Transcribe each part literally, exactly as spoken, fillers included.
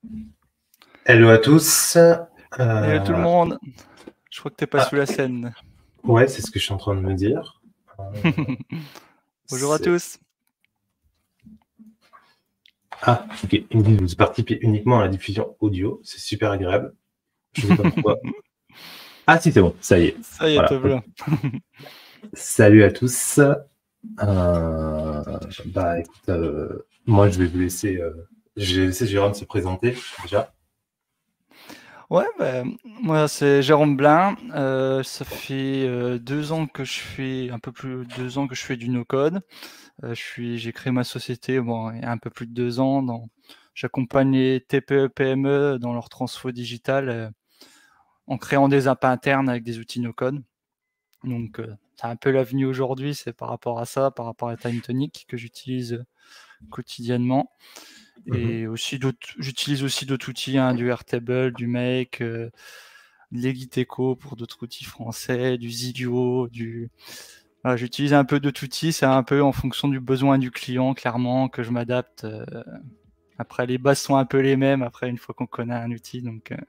Hello à tous. Hello tout le Euh... monde. Je crois que t'es pas Ah, sous la scène. ouais, c'est ce que je suis en train de me dire. Euh, Bonjour à c'est- tous. ah, ok. Vous participez uniquement à la diffusion audio. C'est super agréable. Je sais pas pourquoi. Ah si, c'est bon. Ça y est. Ça y est, Voilà. te voilà. Salut à tous. Euh... Bah écoute, euh, moi je vais vous laisser. Euh... Je vais laisser Jérôme se présenter déjà. Ouais, bah, moi c'est Jérôme Blin. Euh, ça fait euh, deux ans que je fais, un peu plus de deux ans que je fais du no-code. Euh, je suis, j'ai créé ma société, bon, il y a un peu plus de deux ans. Dans, j'accompagne les T P E, P M E dans leur transfo digital euh, en créant des apps internes avec des outils no-code. Donc euh, c'est un peu l'avenue aujourd'hui, c'est par rapport à ça, par rapport à TimeTonic que j'utilise quotidiennement. Et aussi d'autres, j'utilise aussi d'autres outils, hein, du Airtable, du Make, euh, les Giteco pour d'autres outils français, du Zidio, du. Voilà, j'utilise un peu d'autres outils, c'est un peu en fonction du besoin du client, clairement, que je m'adapte. Euh, après, les bases sont un peu les mêmes, après, une fois qu'on connaît un outil. Donc, euh,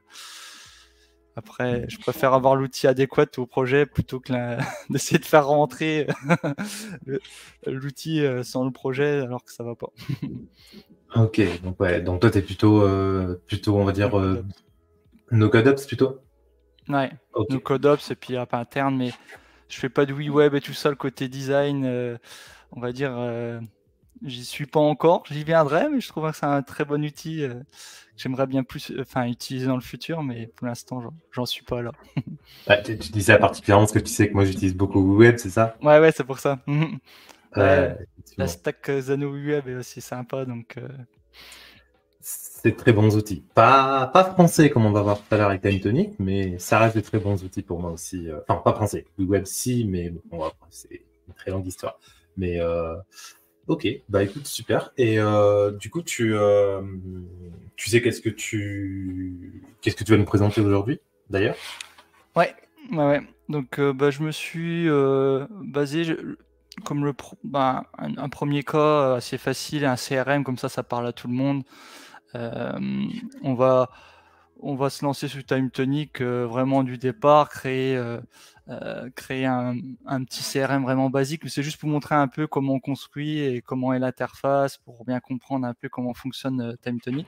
après, je préfère avoir l'outil adéquat au projet plutôt que la... d'essayer de faire rentrer l'outil sans le projet alors que ça va pas. Ok, donc ouais, donc toi t'es plutôt, euh, plutôt, on va dire, euh, no code ops plutôt. Ouais, Ok. no code ops et puis app interne, mais je fais pas de web et tout ça, le côté design, euh, on va dire, euh, j'y suis pas encore, j'y viendrai, mais je trouve que c'est un très bon outil euh, que j'aimerais bien plus, enfin, utiliser dans le futur, mais pour l'instant, j'en suis pas là. Bah, tu, tu dis ça particulièrement parce que tu sais que moi j'utilise beaucoup Web, c'est ça? Ouais, ouais, c'est pour ça. Ouais, Ouais, la effectivement. stack euh, Zano Web est aussi sympa, donc euh, C'est de très bons outils. Pas, pas français comme on va voir tout à l'heure avec TimeTonic, mais ça reste de très bons outils pour moi aussi. euh, Enfin, pas français. Web si, mais bon, après, c'est une très longue histoire. Mais euh, ok, bah écoute, super. Et euh, du coup, tu, euh, tu sais qu'est-ce que tu, qu'est-ce que tu vas nous présenter aujourd'hui, d'ailleurs? ouais, ouais, ouais. Donc, euh, bah, je me suis euh, basé, je- comme le pro- bah, un, un premier cas euh, assez facile, un C R M, comme ça, ça parle à tout le monde. Euh, on va, on va se lancer sur TimeTonic euh, vraiment du départ, créer, euh, euh, créer un, un petit C R M vraiment basique. C'est juste pour montrer un peu comment on construit et comment est l'interface, pour bien comprendre un peu comment fonctionne euh, TimeTonic.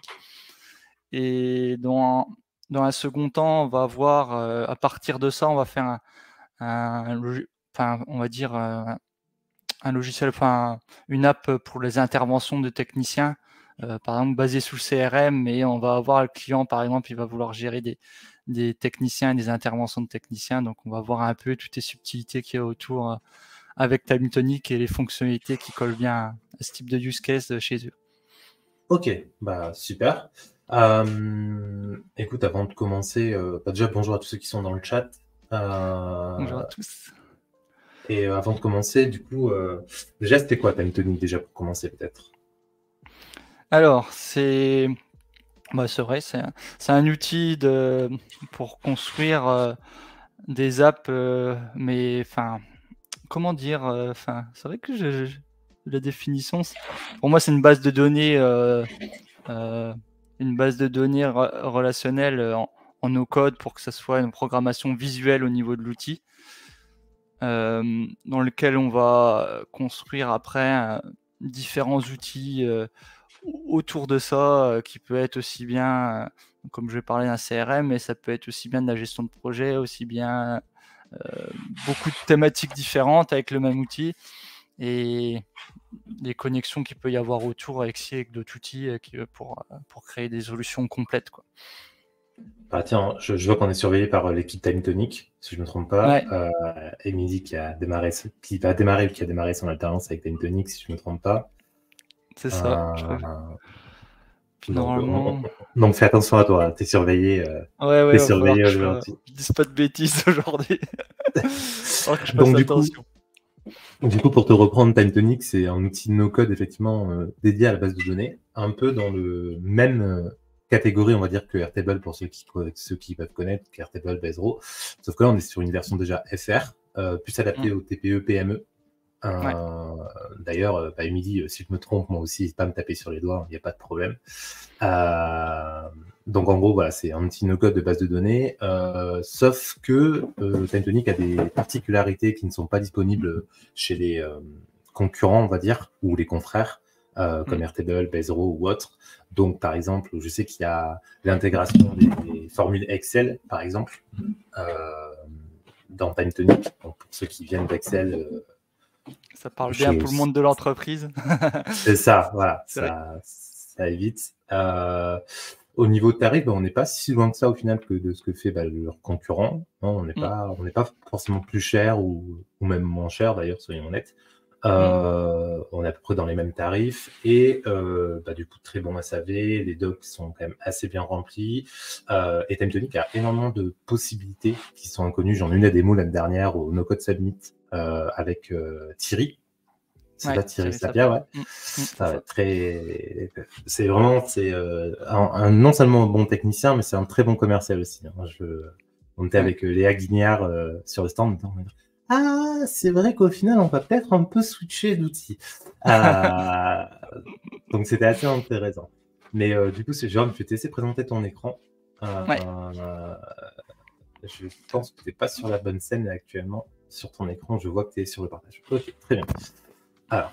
Et dans, dans un second temps, on va voir, euh, à partir de ça, on va faire un, un enfin, on va dire euh, un logiciel, enfin une app pour les interventions de techniciens, euh, par exemple basée sous le C R M, mais on va avoir le client, par exemple, il va vouloir gérer des, des techniciens et des interventions de techniciens, donc on va voir un peu toutes les subtilités qu'il y a autour euh, avec TimeTonic et les fonctionnalités qui collent bien à, à ce type de use case chez eux. Ok, bah super. Euh, écoute, avant de commencer, euh, bah, déjà bonjour à tous ceux qui sont dans le chat. Bonjour à Euh, tous. et euh, avant de commencer, du coup, euh, déjà c'était quoi TimeTonic déjà pour commencer peut-être? Alors, c'est bah, c'est vrai, c'est un, c'est un outil de, pour construire euh, des apps, euh, mais enfin, comment dire, euh, enfin, c'est vrai que je, je- la définition, c'est- pour moi, c'est une base de données, euh, euh, une base de données re- relationnelle euh, en, en no-code pour que ça soit une programmation visuelle au niveau de l'outil, euh, dans lequel on va construire après euh, différents outils euh, autour de ça, euh, qui peut être aussi bien, euh, comme je vais parler d'un C R M, mais ça peut être aussi bien de la gestion de projet, aussi bien euh, beaucoup de thématiques différentes avec le même outil et les connexions qu'il peut y avoir autour avec si avec d'autres outils euh, qui, euh, pour, euh, pour créer des solutions complètes, quoi. Ah tiens, je, je vois qu'on est surveillé par euh, l'équipe TimeTonic, si je ne me trompe pas. Ouais, Euh, Émilie qui a démarré, ce- qui va démarrer, qui a démarré son alternance avec TimeTonic, si je ne me trompe pas. c'est ça. Euh, Je... Puis donc, on- normalement, on- donc fais attention à toi, t'es surveillé, euh, ouais, ouais, t'es va falloir surveillé que je, fa- aujourd'hui. je dise pas de bêtises aujourd'hui. Va falloir que je fasse Donc du coup, attention. Du coup, pour te reprendre, TimeTonic, c'est un outil no-code effectivement euh, dédié à la base de données, un peu dans le même euh, catégorie, on va dire, que Airtable pour ceux qui, ceux qui peuvent connaître, qu'Airtable, Bezero. Sauf que là, on est sur une version déjà F R, euh, plus adaptée Mm. aux T P E, P M E. Euh, Ouais. D'ailleurs, euh, bah, Émilie, euh, si je me trompe, moi aussi, n'hésite pas à me taper sur les doigts, il n'y a pas de problème. Euh, donc en gros, voilà, c'est un petit no-code de base de données, euh, sauf que euh, TimeTonic a des particularités qui ne sont pas disponibles chez les euh, concurrents, on va dire, ou les confrères, euh, comme Mm. Airtable, Bezero ou autres. Donc par exemple, je sais qu'il y a l'intégration des, des formules Excel, par exemple, euh, dans TimeTonic. Donc pour ceux qui viennent d'Excel, euh, Ça parle bien chez... pour le monde de l'entreprise. c'est ça, voilà, C'est vrai. ça, ça évite. Euh, au niveau de tarif, ben, on n'est pas si loin que ça au final que de ce que fait ben, leur concurrent. Non, on n'est Mm. pas, on n'est pas forcément plus cher ou, ou même moins cher d'ailleurs, soyons honnêtes. Mm. Euh, on est à peu près dans les mêmes tarifs et euh, bah, du coup très bon S A V, les docs sont quand même assez bien remplis euh, et TimeTonic a énormément de possibilités qui sont inconnues. J'en ai eu la démo l'année dernière au No Code Summit euh, avec euh, Thierry. C'est Ouais, ça, Thierry Thierry Sapia, Sapia. ouais. Mm. Mm, c'est Ah ouais, ça. très, c'est vraiment, c'est euh, un, un non seulement un bon technicien, mais c'est un très bon commercial aussi. Hein. Je, on était Ouais. avec euh, Léa Guignard euh, sur le stand. On dit, ah, c'est vrai qu'au final, on va peut-être un peu switcher d'outils. Euh, donc c'était assez intéressant. Mais euh, du coup, c'est Jérôme, je vais te laisser présenter ton écran. Euh, Ouais. euh, je pense que tu n'es pas sur la bonne scène là, actuellement. Sur ton écran, je vois que tu es sur le partage. Ok, très bien. Alors,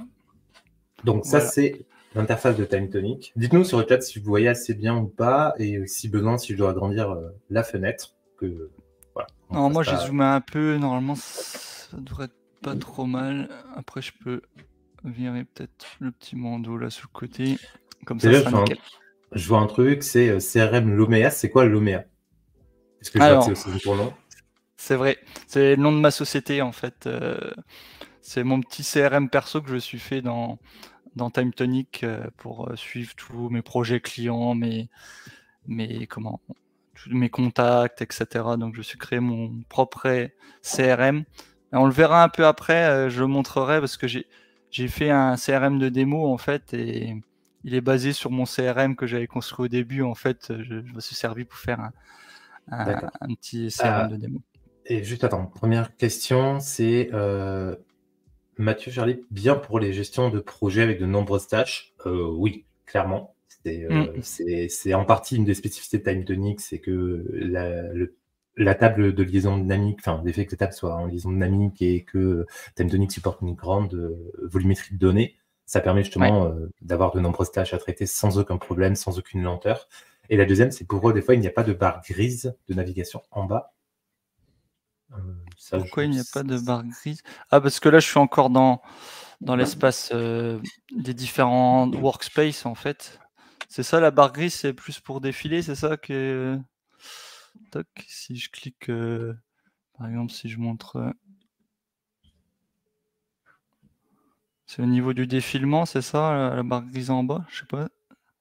donc ça, Voilà. c'est l'interface de TimeTonic. Dites-nous sur le chat si vous voyez assez bien ou pas, et si besoin, si je dois agrandir euh, la fenêtre. Que, voilà, Non, moi j'ai pas... zoomé un peu, normalement ça devrait être pas trop mal. Après je peux virer peut-être le petit bandeau là sur le côté, comme ça Déjà, ça je sera vois, un, nickel. je vois un truc, c'est euh, C R M Lomea. C'est quoi Lomea? Est-ce que je vois que c'est Alors, aussi un tournant? c'est vrai, c'est le nom de ma société en fait. Euh, c'est mon petit C R M perso que je suis fait dans, dans TimeTonic euh, pour euh, suivre tous mes projets clients, mes, mes, comment, tous mes contacts, et cetera. Donc je suis créé mon propre C R M. Et on le verra un peu après, euh, je le montrerai parce que j'ai j'ai fait un C R M de démo en fait et il est basé sur mon C R M que j'avais construit au début. En fait, je, je me suis servi pour faire un, un, D'accord. un petit C R M Euh, de démo. et juste attends, première question, c'est euh, Mathieu Charlie, bien pour les gestions de projets avec de nombreuses tâches? euh, Oui, clairement. C'est Mm. euh, c'est- c'est en partie une des spécificités de TimeTonic, c'est que la, le- la table de liaison dynamique, enfin, l'effet que la table soit en liaison dynamique et que TimeTonic supporte une grande euh, volumétrie de données, ça permet Ouais. justement euh, d'avoir de nombreuses tâches à traiter sans aucun problème, sans aucune lenteur. Et la deuxième, c'est pour eux, des fois, il n'y a pas de barre grise de navigation en bas. Euh, ça, je... Pourquoi il n'y a pas de barre grise? Ah, parce que là, je suis encore dans, dans l'espace euh, des différents workspaces, en fait. C'est ça, la barre grise, c'est plus pour défiler, c'est ça que... Toc, si je clique, euh, par exemple, si je montre... euh, c'est au niveau du défilement, c'est ça, la, la barre grise en bas? Je sais pas.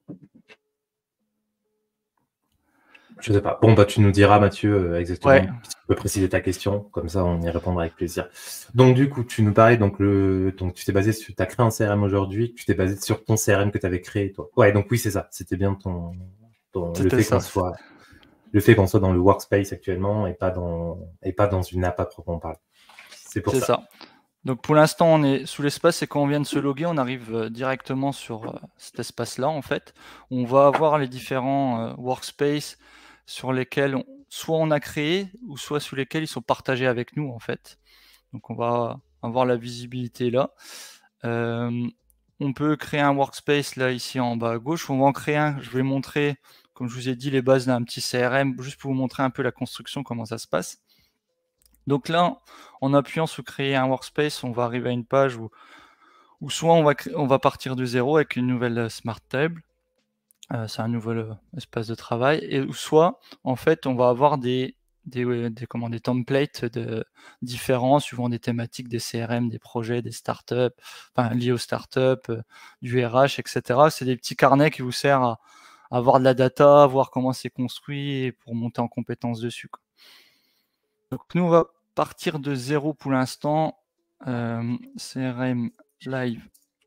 Je sais pas. Bon, bah, tu nous diras, Mathieu, euh, Ouais, exactement, si tu peux préciser ta question, comme ça on y répondra avec plaisir. Donc, du coup, tu nous parlais, donc, le, donc tu t'es basé sur, tu as créé un C R M aujourd'hui, tu t'es basé sur ton C R M que tu avais créé, toi. Ouais, donc oui, c'est ça. C'était bien ton, ton le c'était fait qu'on ça. soit, le fait qu'on soit dans le workspace actuellement et pas dans, et pas dans une app à proprement parler. C'est pour C'est ça. ça. Donc pour l'instant, on est sous l'espace et quand on vient de se loguer, on arrive euh, directement sur euh, cet espace-là, en fait. On va avoir les différents euh, workspaces sur lesquels on- soit on a créé ou soit sous lesquels ils sont partagés avec nous, en fait. Donc on va avoir la visibilité là. Euh, on peut créer un workspace là ici en bas à gauche. On va en créer un. Je vais montrer, comme je vous ai dit, les bases d'un petit C R M, juste pour vous montrer un peu la construction, comment ça se passe. Donc là, en appuyant sur créer un workspace, on va arriver à une page où, où soit on va, on va partir de zéro avec une nouvelle smart table, euh, c'est un nouvel euh, espace de travail, et ou soit en fait on va avoir des, des, des, comment, des templates de, différents suivant des thématiques, des C R M, des projets, des startups, enfin liés aux startups, euh, du R H, et cetera. C'est des petits carnets qui vous servent à, à avoir de la data, voir comment c'est construit et pour monter en compétences dessus, quoi. Donc nous, on va partir de zéro pour l'instant. Euh, C R M Live.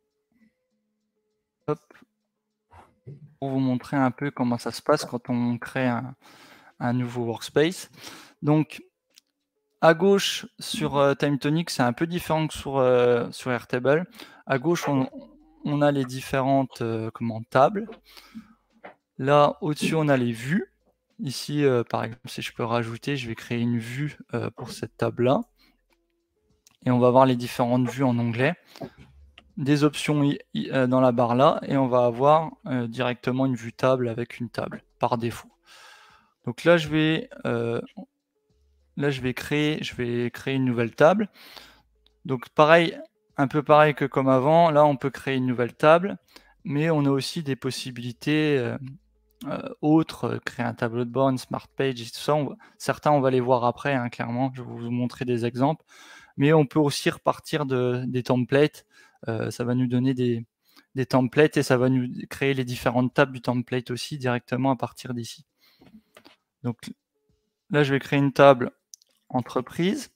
Hop. Pour vous montrer un peu comment ça se passe quand on crée un, un nouveau workspace. Donc, à gauche, sur euh, TimeTonic, c'est un peu différent que sur, euh, sur Airtable. À gauche, on, on a les différentes euh, comment, tables. Là, au-dessus, on a les vues. Ici, euh, par exemple, si je peux rajouter, je vais créer une vue euh, pour cette table-là. Et on va voir les différentes vues en onglet. Des options euh, dans la barre là, et on va avoir euh, directement une vue table avec une table, par défaut. Donc là, je vais... Euh, Là, je vais créer, je vais créer une nouvelle table. Donc pareil, un peu pareil que comme avant. Là, on peut créer une nouvelle table, mais on a aussi des possibilités euh, euh, autres, euh, créer un tableau de bord, une smart page, et tout ça. On va, certains, on va les voir après, hein, clairement. Je vais vous montrer des exemples. Mais on peut aussi repartir de, des templates. Euh, ça va nous donner des, des templates et ça va nous créer les différentes tables du template aussi directement à partir d'ici. Donc là, je vais créer une table entreprise.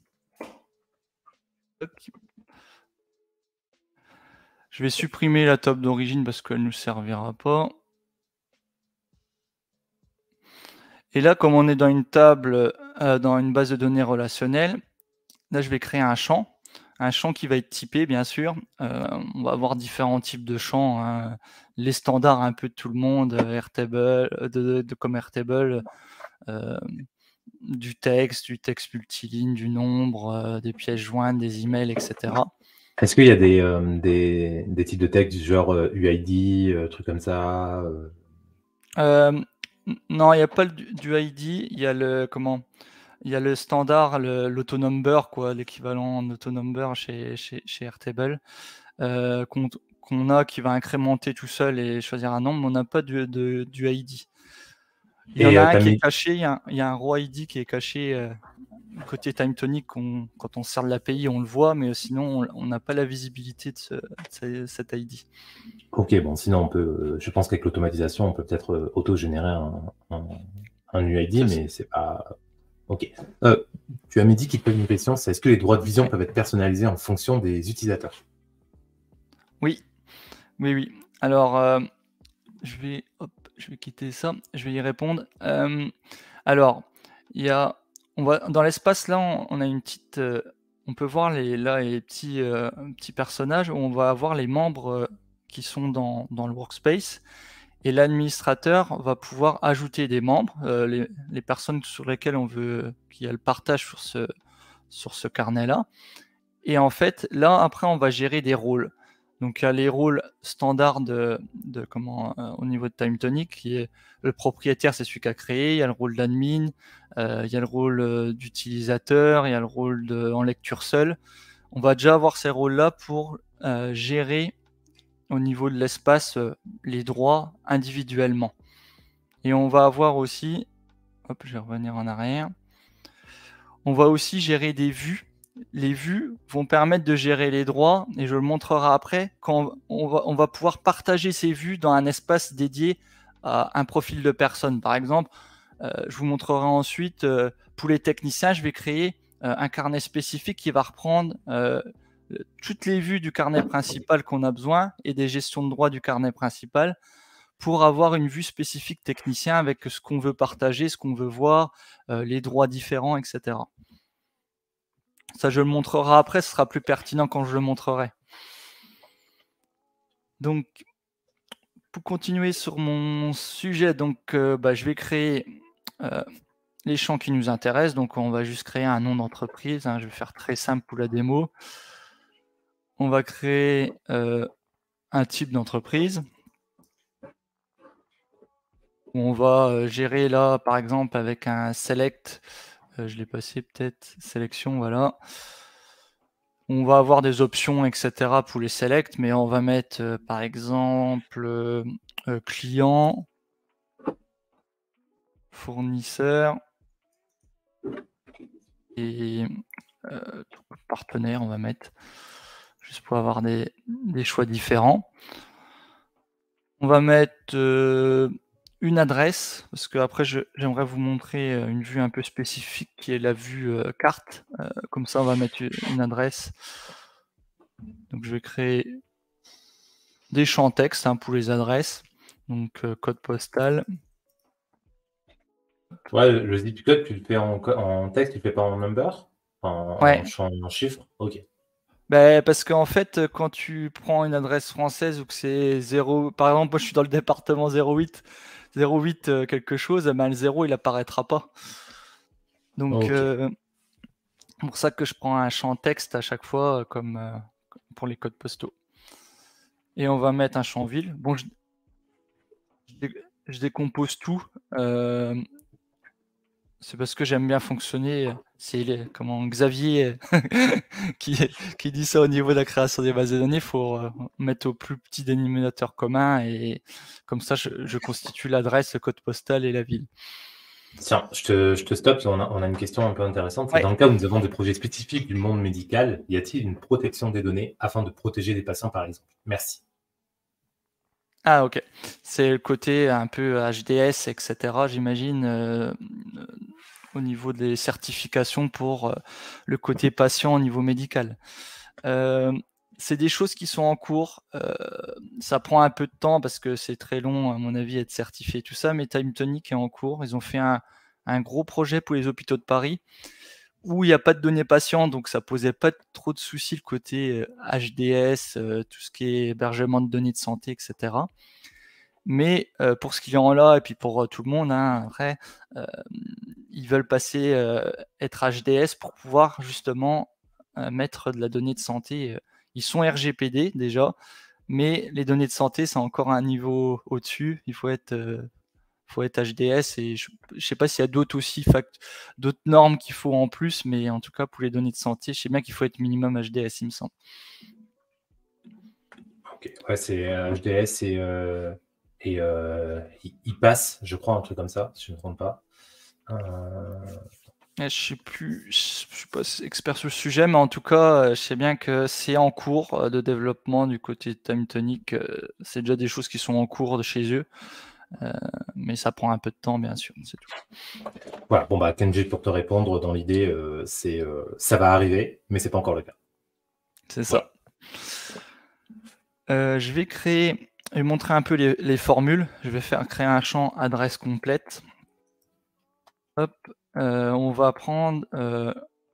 Je vais supprimer la table d'origine parce qu'elle ne nous servira pas. Et là, comme on est dans une table, euh, dans une base de données relationnelle, là, je vais créer un champ. Un champ qui va être typé, bien sûr. Euh, on va avoir différents types de champs. Hein. Les standards un peu de tout le monde, Airtable, de, de, de, comme Airtable, euh, du texte, du texte multiligne, du nombre, euh, des pièces jointes, des emails, et cetera. Est-ce qu'il y a des, euh, des, des types de texte du genre euh, U I D, euh, trucs comme ça euh... Euh, Non, il n'y a pas le, du I D, il y a le comment il y a le standard, l'autonumber, quoi, l'équivalent d'autonumber chez, chez, chez Airtable, euh, qu'on qu'on a qui va incrémenter tout seul et choisir un nombre, mais on n'a pas du, de, du I D. Il y en Et, a euh, un qui mis... est caché, il y a, il y a un raw I D qui est caché euh, côté TimeTonic, quand on sert de l'A P I, on le voit, mais sinon on n'a pas la visibilité de, ce, de cet I D. Ok, bon, sinon on peut, je pense qu'avec l'automatisation, on peut peut-être euh, auto-générer un, un, un U I D, mais c'est pas... Ok. Euh, tu as dit qu'il te pose une question, c'est est-ce que les droits de vision peuvent être personnalisés en fonction des utilisateurs? Oui, oui, oui. Alors, euh, je vais, hop, je vais quitter ça, je vais y répondre. Euh, alors, il y a, on va, dans l'espace là, on, on a une petite, euh, on peut voir les, là les petits, euh, petits personnages où on va avoir les membres euh, qui sont dans, dans le workspace. Et l'administrateur va pouvoir ajouter des membres, euh, les, les personnes sur lesquelles on veut qu'il y ait le partage sur ce, sur ce carnet-là. Et en fait, là, après, on va gérer des rôles. Donc, il y a les rôles standards de, de comment, euh, au niveau de TimeTonic, qui est le propriétaire, c'est celui qui a créé. Il y a le rôle d'admin, euh, il y a le rôle euh, d'utilisateur, il y a le rôle de, en lecture seule. On va déjà avoir ces rôles-là pour euh, gérer au niveau de l'espace euh, les droits individuellement. Et on va avoir aussi, hop, je vais revenir en arrière, on va aussi gérer des vues. Les vues vont permettre de gérer les droits, et je le montrerai après, quand on va, on va pouvoir partager ces vues dans un espace dédié à un profil de personne. Par exemple, euh, je vous montrerai ensuite, euh, pour les techniciens, je vais créer euh, un carnet spécifique qui va reprendre euh, toutes les vues du carnet principal qu'on a besoin et des gestions de droits du carnet principal pour avoir une vue spécifique technicien avec ce qu'on veut partager, ce qu'on veut voir, euh, les droits différents, et cetera. Ça, je le montrerai après, ce sera plus pertinent quand je le montrerai. Donc, pour continuer sur mon sujet, donc, euh, bah, je vais créer euh, les champs qui nous intéressent. Donc, on va juste créer un nom d'entreprise. Hein, je vais faire très simple pour la démo. On va créer euh, un type d'entreprise. On va gérer là, par exemple, avec un select. Euh, je l'ai passé peut-être. Sélection, voilà. On va avoir des options, et cetera pour les select, mais on va mettre, euh, par exemple, euh, euh, client, fournisseur et euh, partenaire, on va mettre, juste pour avoir des, des choix différents. On va mettre euh, une adresse, parce que après j'aimerais vous montrer une vue un peu spécifique qui est la vue euh, carte. Euh, comme ça, on va mettre une adresse. Donc je vais créer des champs texte hein, pour les adresses. Donc euh, code postal. Ouais, le zip code, tu le fais en, en texte, tu le fais pas en number? en, Ouais. en champ en chiffres? Ok. Ben, parce qu'en fait, quand tu prends une adresse française ou que c'est zéro, par exemple, moi je suis dans le département zéro huit, zéro huit euh, quelque chose, ben, le zéro il apparaîtra pas. Donc, Ok. euh, pour ça que je prends un champ texte à chaque fois, comme euh, pour les codes postaux. Et on va mettre un champ ville. Bon, je, je, je décompose tout. Euh, c'est parce que j'aime bien fonctionner. C'est les, comment Xavier qui, qui dit ça au niveau de la création des bases de données. Il faut euh, mettre au plus petit dénominateur commun et comme ça, je, je constitue l'adresse, le code postal et la ville. Tiens, je te, je te stoppe, on a, on a une question un peu intéressante. C'est Ouais. dans le cas où nous avons des projets spécifiques du monde médical, y a-t-il une protection des données afin de protéger les patients, par exemple? Merci. Ah ok. C'est le côté un peu H D S, et cetera, j'imagine, euh, euh, au niveau des certifications pour euh, le côté patient au niveau médical. Euh, c'est des choses qui sont en cours. Euh, ça prend un peu de temps parce que c'est très long, à mon avis, être certifié, tout ça, mais TimeTonic est en cours. Ils ont fait un, un gros projet pour les hôpitaux de Paris où il n'y a pas de données patients, donc ça posait pas trop de soucis le côté H D S, euh, tout ce qui est hébergement de données de santé, et cetera. Mais euh, pour ce client là et puis pour euh, tout le monde, hein, après, euh, ils veulent passer euh, être H D S pour pouvoir justement euh, mettre de la donnée de santé. Ils sont R G P D déjà, mais les données de santé c'est encore un niveau au-dessus. Il faut être euh, faut être H D S et je ne sais pas s'il y a d'autres aussi d'autres normes qu'il faut en plus, mais en tout cas pour les données de santé, je sais bien qu'il faut être minimum H D S, il me semble. Ok, ouais, c'est euh, H D S et, euh, et euh, il, il passe, je crois, un truc comme ça, si je ne me trompe pas. Euh... Je ne sais plus, je suis pas expert sur le sujet, mais en tout cas, je sais bien que c'est en cours de développement du côté de TimeTonic. C'est déjà des choses qui sont en cours de chez eux, euh, mais ça prend un peu de temps, bien sûr. C'est tout. Voilà, bon bah Kenji, pour te répondre, dans l'idée, euh, c'est euh, ça va arriver, mais c'est pas encore le cas. C'est ça. Voilà. Euh, je vais créer et montrer un peu les, les formules. Je vais faire créer un champ adresse complète. Hop, euh, on va prendre euh,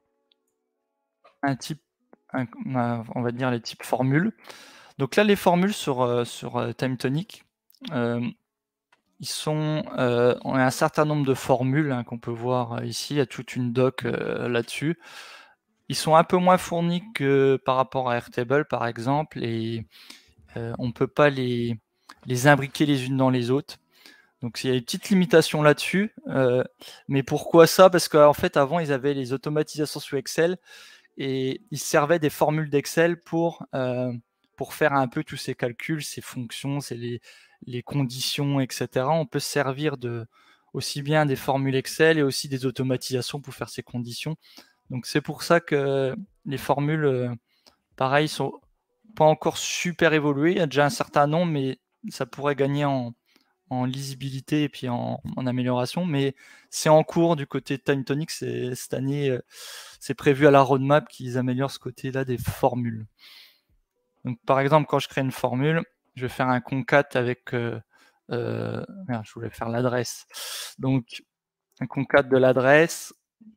un type, un, on va dire les types formules. Donc là, les formules sur, euh, sur euh, TimeTonic, euh, ils sont, euh, on a un certain nombre de formules hein, qu'on peut voir ici. Il y a toute une doc euh, là-dessus. Ils sont un peu moins fournis que par rapport à Airtable, par exemple, et euh, on ne peut pas les, les imbriquer les unes dans les autres. Donc il y a une petite limitation là-dessus. Euh, mais pourquoi ça? Parce qu'en fait, avant, ils avaient les automatisations sur Excel et ils servaient des formules d'Excel pour, euh, pour faire un peu tous ces calculs, ces fonctions, c'est les, les conditions, et cetera. On peut se servir de aussi bien des formules Excel et aussi des automatisations pour faire ces conditions. Donc c'est pour ça que les formules, euh, pareil, sont pas encore super évoluées. Il y a déjà un certain nombre, mais ça pourrait gagner en, en lisibilité et puis en, en amélioration. Mais c'est en cours du côté de TimeTonic. Cette année, euh, c'est prévu à la roadmap qu'ils améliorent ce côté-là des formules. Donc par exemple, quand je crée une formule, je vais faire un concat avec... Euh, euh, merde, je voulais faire l'adresse. Donc un concat de l'adresse,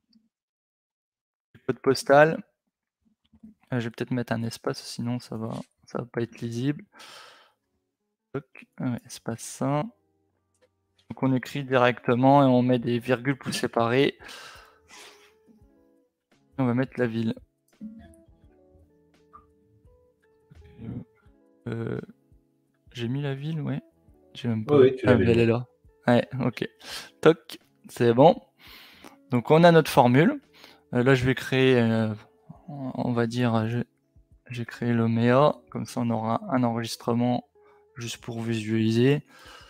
du code postal. Euh, je vais peut-être mettre un espace, sinon ça va, ça va pas être lisible. Ouais, espace ça. Donc on écrit directement et on met des virgules pour séparer. On va mettre la ville. Euh, J'ai mis la ville, ouais. J'ai même pas. Oui, oui, tu Ah, l'avais mais elle mis. est là. Ouais, ok. Toc, c'est bon. Donc on a notre formule. Euh, là, je vais créer, euh, on va dire, j'ai créé l'Omea. Comme ça, on aura un enregistrement juste pour visualiser.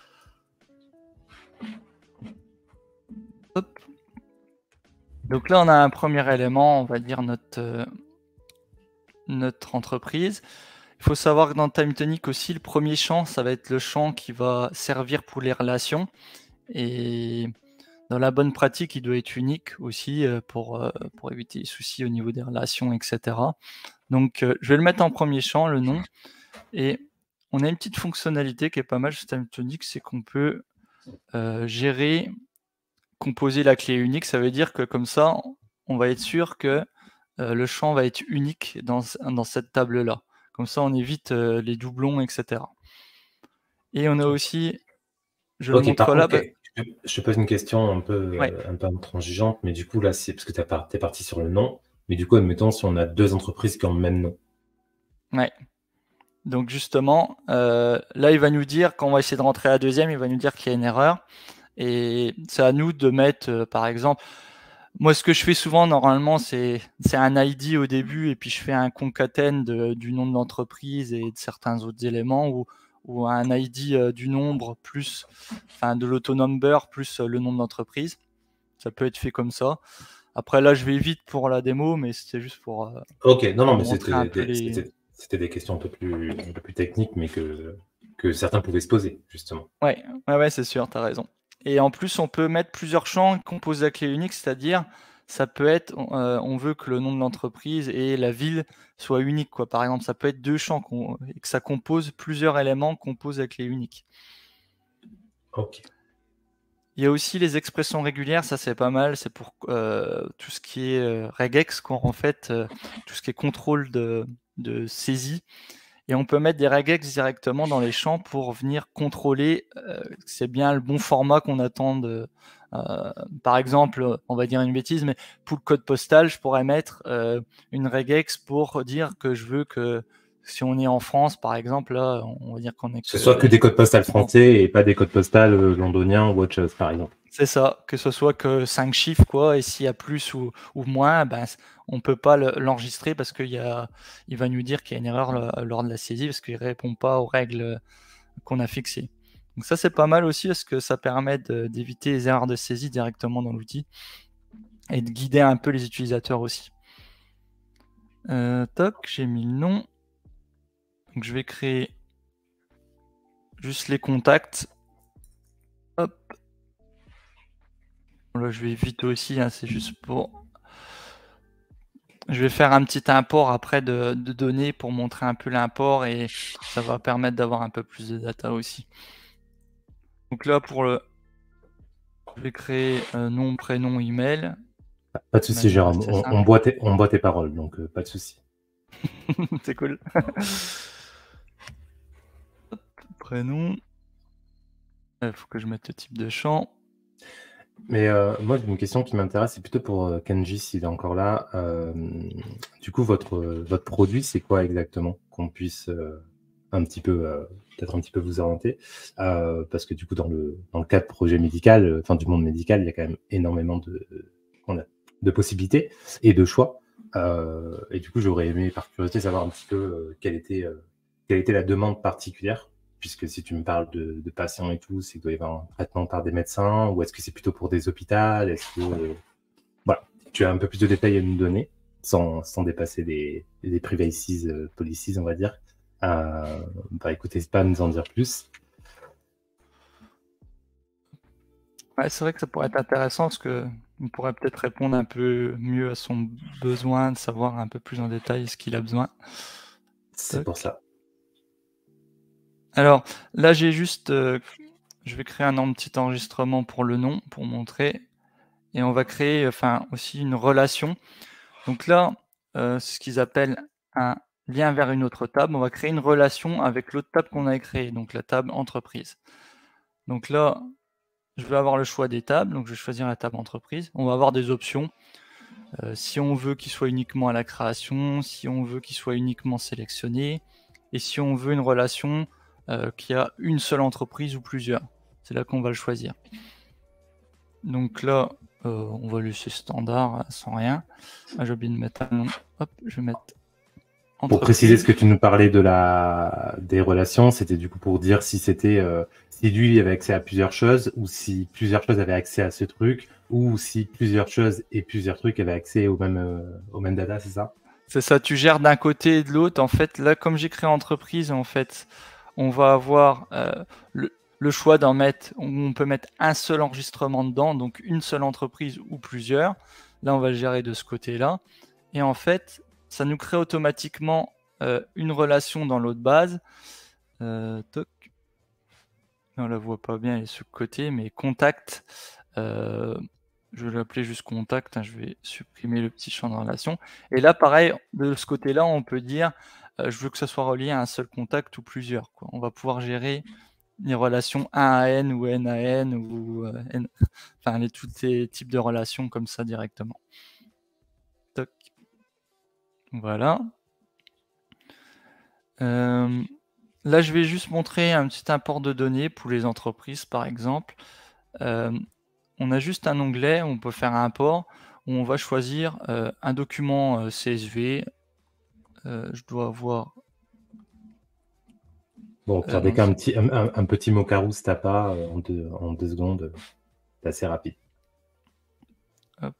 Hop. Donc là, on a un premier élément, on va dire notre, euh, notre entreprise. Il faut savoir que dans TimeTonic aussi, le premier champ, ça va être le champ qui va servir pour les relations. Et dans la bonne pratique, il doit être unique aussi pour, euh, pour éviter les soucis au niveau des relations, et cetera. Donc, euh, je vais le mettre en premier champ, le nom. Et on a une petite fonctionnalité qui est pas mal sur TimeTonic, c'est qu'on peut euh, gérer, composer la clé unique. Ça veut dire que comme ça, on va être sûr que euh, le champ va être unique dans, dans cette table-là. Comme ça, on évite euh, les doublons, et cetera. Et on a aussi, je le Ok, par montre là, contre, bah, que- je te pose une question un peu, ouais, euh, un peu intransigeante, mais du coup, là, c'est parce que tu es parti sur le nom. Mais du coup, admettons, si on a deux entreprises qui ont le même nom. ouais. Donc justement, euh, là, il va nous dire, quand on va essayer de rentrer à la deuxième, il va nous dire qu'il y a une erreur. Et c'est à nous de mettre, euh, par exemple, moi, ce que je fais souvent, normalement, c'est un I D au début, et puis je fais un concaten de, du nom de l'entreprise et de certains autres éléments, ou, ou un I D euh, du nombre plus, enfin, de l'autonumber plus euh, le nom de l'entreprise. Ça peut être fait comme ça. Après, là, je vais vite pour la démo, mais c'était juste pour, euh, Ok, non, non, pour mais montrer un c'était peu des, les... c'était- c'était des questions un peu plus, un peu plus techniques, mais que, que certains pouvaient se poser, justement. Ouais, ouais, ouais, c'est sûr, tu as raison. Et en plus, on peut mettre plusieurs champs composés à clé unique, c'est-à-dire, ça peut être, euh, on veut que le nom de l'entreprise et la ville soient uniques, quoi. Par exemple, ça peut être deux champs qu'on- et que ça compose plusieurs éléments composés à clé unique. Ok. Il y a aussi les expressions régulières, ça c'est pas mal, c'est pour euh, tout ce qui est euh, regex, quoi, en fait, euh, tout ce qui est contrôle de, de saisie. Et on peut mettre des regex directement dans les champs pour venir contrôler euh, c'est bien le bon format qu'on attend de. Euh, par exemple, on va dire une bêtise, mais pour le code postal, je pourrais mettre euh, une regex pour dire que je veux que si on est en France, par exemple, là, on va dire qu'on est Que ce soit que des codes postaux bon, français et pas des codes postaux euh, londoniens ou autre chose, par exemple. c'est ça, que ce soit que cinq chiffres, quoi, et s'il y a plus ou, ou moins, ben, on peut pas le- l'enregistrer parce qu'il y a, il va nous dire qu'il y a une erreur le- lors de la saisie parce qu'il répond pas aux règles qu'on a fixées. Donc ça, c'est pas mal aussi parce que ça permet de- d'éviter les erreurs de saisie directement dans l'outil et de guider un peu les utilisateurs aussi. Euh, toc, j'ai mis le nom. Donc je vais créer juste les contacts. Hop. Là, je vais vite aussi, hein, c'est juste pour... Je vais faire un petit import après de, de données pour montrer un peu l'import et ça va permettre d'avoir un peu plus de data aussi. Donc là, pour le... Je vais créer euh, nom, prénom, email. Pas de De souci, manière Jérôme. assez On, on simple. boit tes, on boit tes paroles, donc euh, pas de souci. C'est cool. Prénom. Il faut que je mette le type de champ. Mais euh, moi, une question qui m'intéresse, c'est plutôt pour euh, Kenji, s'il est encore là. Euh, du coup, votre, euh, votre produit, c'est quoi exactement? Qu'on puisse euh, un petit peu, euh, peut-être un petit peu vous orienter. Euh, parce que du coup, dans le, dans le cas de projet médical, euh, enfin du monde médical, il y a quand même énormément de, on a, de possibilités et de choix. Euh, et du coup, j'aurais aimé, par curiosité, savoir un petit peu euh, quelle était, euh, quelle était la demande particulière. Puisque si tu me parles de, de patients et tout, c'est qu'il doit y avoir un traitement par des médecins, ou est-ce que c'est plutôt pour des hôpitaux? Est-ce que euh, voilà, tu as un peu plus de détails à nous donner, sans, sans dépasser des, des privacies euh, policies, on va dire. Euh, bah écoute, n'hésite pas à nous en dire plus. Ouais, c'est vrai que ça pourrait être intéressant parce que on pourrait peut-être répondre un peu mieux à son besoin, de savoir un peu plus en détail ce qu'il a besoin. C'est Toc. pour ça. Alors là, j'ai juste, euh, je vais créer un petit enregistrement pour le nom, pour montrer, et on va créer, enfin aussi une relation. Donc là, euh, c'est ce qu'ils appellent un lien vers une autre table. On va créer une relation avec l'autre table qu'on a créée, donc la table entreprise. Donc là, je vais avoir le choix des tables, donc je vais choisir la table entreprise. On va avoir des options. Euh, si on veut qu'il soit uniquement à la création, si on veut qu'il soit uniquement sélectionné, et si on veut une relation euh, qui a une seule entreprise ou plusieurs. C'est là qu'on va le choisir. Donc là, euh, on va laisser standard sans rien. Ah, j'ai oublié de mettre un nom. Hop, je vais mettre Pour préciser ce entreprise. que tu nous parlais de la des relations, c'était du coup pour dire si c'était euh, si lui avait accès à plusieurs choses ou si plusieurs choses avaient accès à ce truc ou si plusieurs choses et plusieurs trucs avaient accès au même euh, au même data, c'est ça? C'est ça, tu gères d'un côté et de l'autre. En fait, là, comme j'ai créé entreprise, en fait, on va avoir euh, le, le choix d'en mettre, on peut mettre un seul enregistrement dedans, donc une seule entreprise ou plusieurs. Là, on va le gérer de ce côté-là. Et en fait, ça nous crée automatiquement euh, une relation dans l'autre base. Euh, toc. On la voit pas bien, elle est sur le côté, mais contact. Euh, je vais l'appeler juste contact, hein, je vais supprimer le petit champ de relation. Et là, pareil, de ce côté-là, on peut dire, euh, je veux que ça soit relié à un seul contact ou plusieurs, quoi. On va pouvoir gérer les relations un à N ou N à N, ou euh, N... enfin, les, tous les types de relations comme ça directement. Toc. Voilà. Euh, là, je vais juste montrer un petit import de données pour les entreprises, par exemple. Euh, on a juste un onglet où on peut faire un import, où on va choisir euh, un document euh, C S V. Euh, je dois avoir... Bon, Euh, avec non, un c'est- petit, un, un- un petit mot carou Stapa euh, en deux, en deux secondes, euh, c'est assez rapide. hop.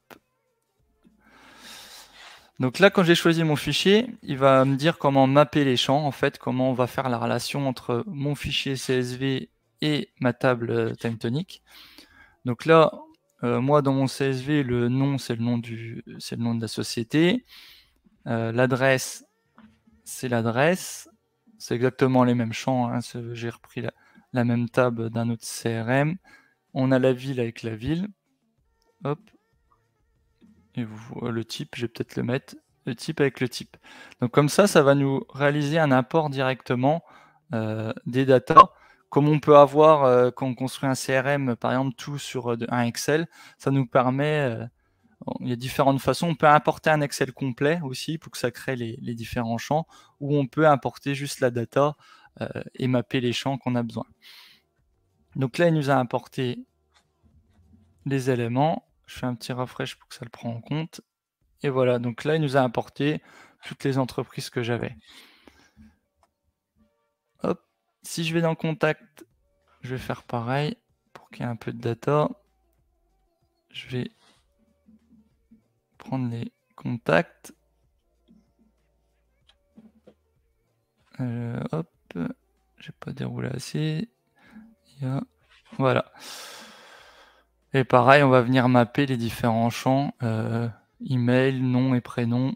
Donc là, quand j'ai choisi mon fichier, il va me dire comment mapper les champs, en fait, comment on va faire la relation entre mon fichier C S V et ma table euh, TimeTonic. Donc là, euh, moi, dans mon C S V, le nom, c'est le nom du, c'est le nom de la société. Euh, l'adresse, c'est l'adresse. C'est exactement les mêmes champs, hein, c'est- j'ai repris la, la même table d'un autre C R M. On a la ville avec la ville. Hop. Et vous, le type, je vais peut-être le mettre, le type avec le type. Donc comme ça, ça va nous réaliser un import directement euh, des datas. Comme on peut avoir, euh, quand on construit un C R M, par exemple, tout sur euh, un Excel, ça nous permet, euh, bon, il y a différentes façons. On peut importer un Excel complet aussi pour que ça crée les, les différents champs, ou on peut importer juste la data euh, et mapper les champs qu'on a besoin. Donc là, il nous a importé les éléments. Je fais un petit refresh pour que ça le prenne en compte. Et voilà, donc là, il nous a importé toutes les entreprises que j'avais. Hop, si je vais dans Contact, je vais faire pareil pour qu'il y ait un peu de data. Je vais prendre les contacts. Euh, hop, j'ai pas déroulé assez. A... Voilà. Et pareil, on va venir mapper les différents champs, euh, email, nom et prénom,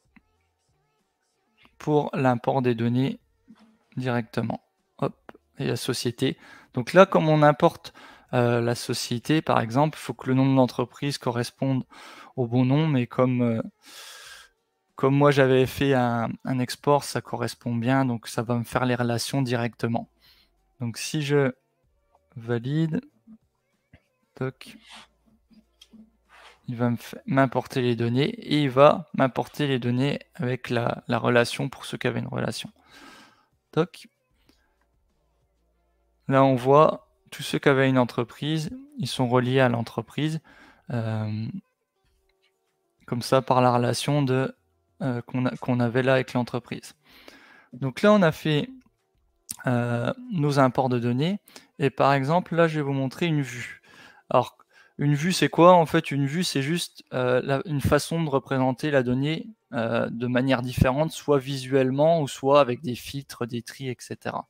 pour l'import des données directement. Hop, et la société. Donc là, comme on importe euh, la société, par exemple, il faut que le nom de l'entreprise corresponde au bon nom, mais comme, euh, comme moi j'avais fait un, un export, ça correspond bien, donc ça va me faire les relations directement. Donc si je valide, toc, il va m'importer les données et il va m'importer les données avec la, la relation pour ceux qui avaient une relation. Toc. Là, on voit tous ceux qui avaient une entreprise, ils sont reliés à l'entreprise, euh, comme ça par la relation de euh, qu'on qu'on avait là avec l'entreprise. Donc là, on a fait euh, nos imports de données, et par exemple, là, je vais vous montrer une vue. Alors, une vue, c'est quoi? En fait, une vue, c'est juste euh, la, une façon de représenter la donnée euh, de manière différente, soit visuellement, ou soit avec des filtres, des tris, et cetera.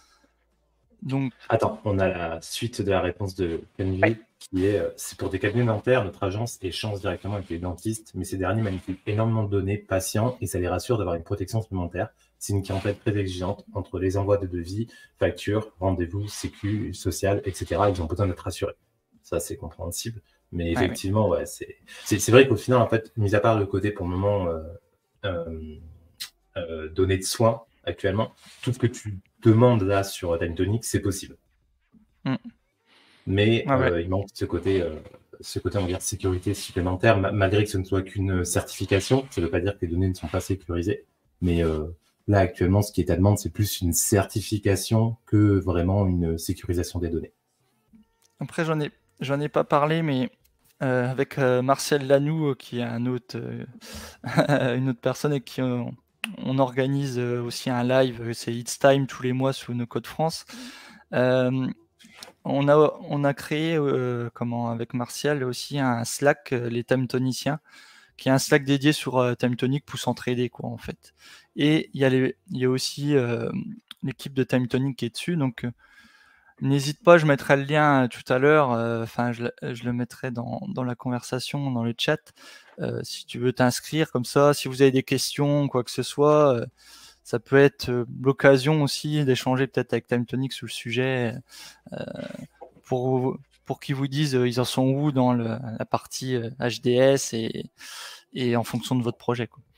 Donc, Attends, on a la suite de la réponse de Kenvie ouais. qui est euh, c'est pour des cabinets dentaires, notre agence échange directement avec les dentistes, mais ces derniers manipulent énormément de données patients et ça les rassure d'avoir une protection supplémentaire. C'est une clientèle très exigeante entre les envois de devis, factures, rendez-vous, sécu, social, et cetera. Ils ont besoin d'être rassurés. Ça, c'est compréhensible. Mais effectivement, ouais, ouais c'est, c'est, c'est vrai qu'au final, en fait, mis à part le côté pour le moment euh, euh, euh, données de soins actuellement, tout ce que tu demandes là sur TimeTonic, c'est possible. Mm. Mais ah ouais. euh, il manque ce côté, euh, ce côté, on va dire, sécurité supplémentaire, ma malgré que ce ne soit qu'une certification. Ça ne veut pas dire que les données ne sont pas sécurisées. Mais euh, là, actuellement, ce qui est à demande, c'est plus une certification que vraiment une sécurisation des données. Après, j'en ai, j'en ai pas parlé, mais euh, avec euh, Martial Lanoux, euh, qui est un autre, euh, une autre personne avec qui on, on organise euh, aussi un live, c'est It's Time tous les mois sous No Code France. Euh, on, a, on a créé, euh, comment, avec Martial aussi un Slack, euh, les TimeToniciens, qui est un Slack dédié sur euh, TimeTonic pour s'entraider, quoi, en fait. Et il y a, les, il y a aussi euh, l'équipe de TimeTonic qui est dessus, donc euh, n'hésite pas, je mettrai le lien euh, tout à l'heure, enfin euh, je, je le mettrai dans, dans la conversation, dans le chat, euh, si tu veux t'inscrire comme ça, si vous avez des questions, quoi que ce soit, euh, ça peut être euh, l'occasion aussi d'échanger peut-être avec TimeTonic sur le sujet, euh, pour pour qu'ils vous disent euh, ils en sont où dans le, la partie euh, H D S et, et en fonction de votre projet, quoi.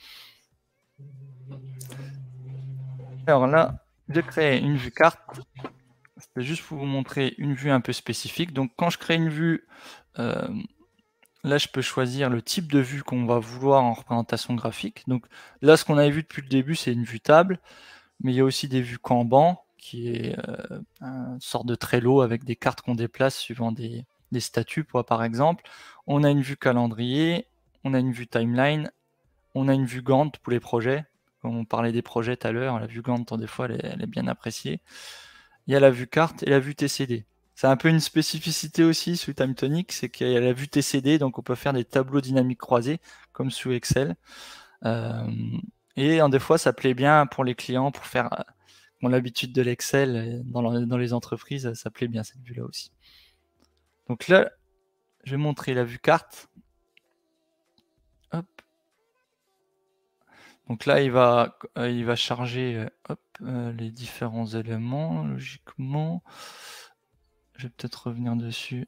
Alors là, je crée une vue carte. C'est juste pour vous montrer une vue un peu spécifique. Donc quand je crée une vue, euh, là je peux choisir le type de vue qu'on va vouloir en représentation graphique. Donc là, ce qu'on avait vu depuis le début, c'est une vue table, mais il y a aussi des vues Kanban, qui est euh, une sorte de Trello avec des cartes qu'on déplace suivant des, des statuts, quoi, par exemple. On a une vue calendrier, on a une vue timeline, on a une vue Gantt pour les projets. Comme on parlait des projets tout à l'heure, la vue Gantt, des fois, elle est, elle est bien appréciée. Il y a la vue carte et la vue T C D. C'est un peu une spécificité aussi sous TimeTonic, c'est qu'il y a la vue T C D, donc on peut faire des tableaux dynamiques croisés, comme sous Excel. Euh, et hein, des fois, ça plaît bien pour les clients, pour faire euh, qui ont l'habitude de l'Excel dans, dans les entreprises, ça plaît bien cette vue-là aussi. Donc là, je vais montrer la vue carte. Hop. Donc là, il va, euh, il va charger hop, euh, les différents éléments, logiquement. Je vais peut-être revenir dessus.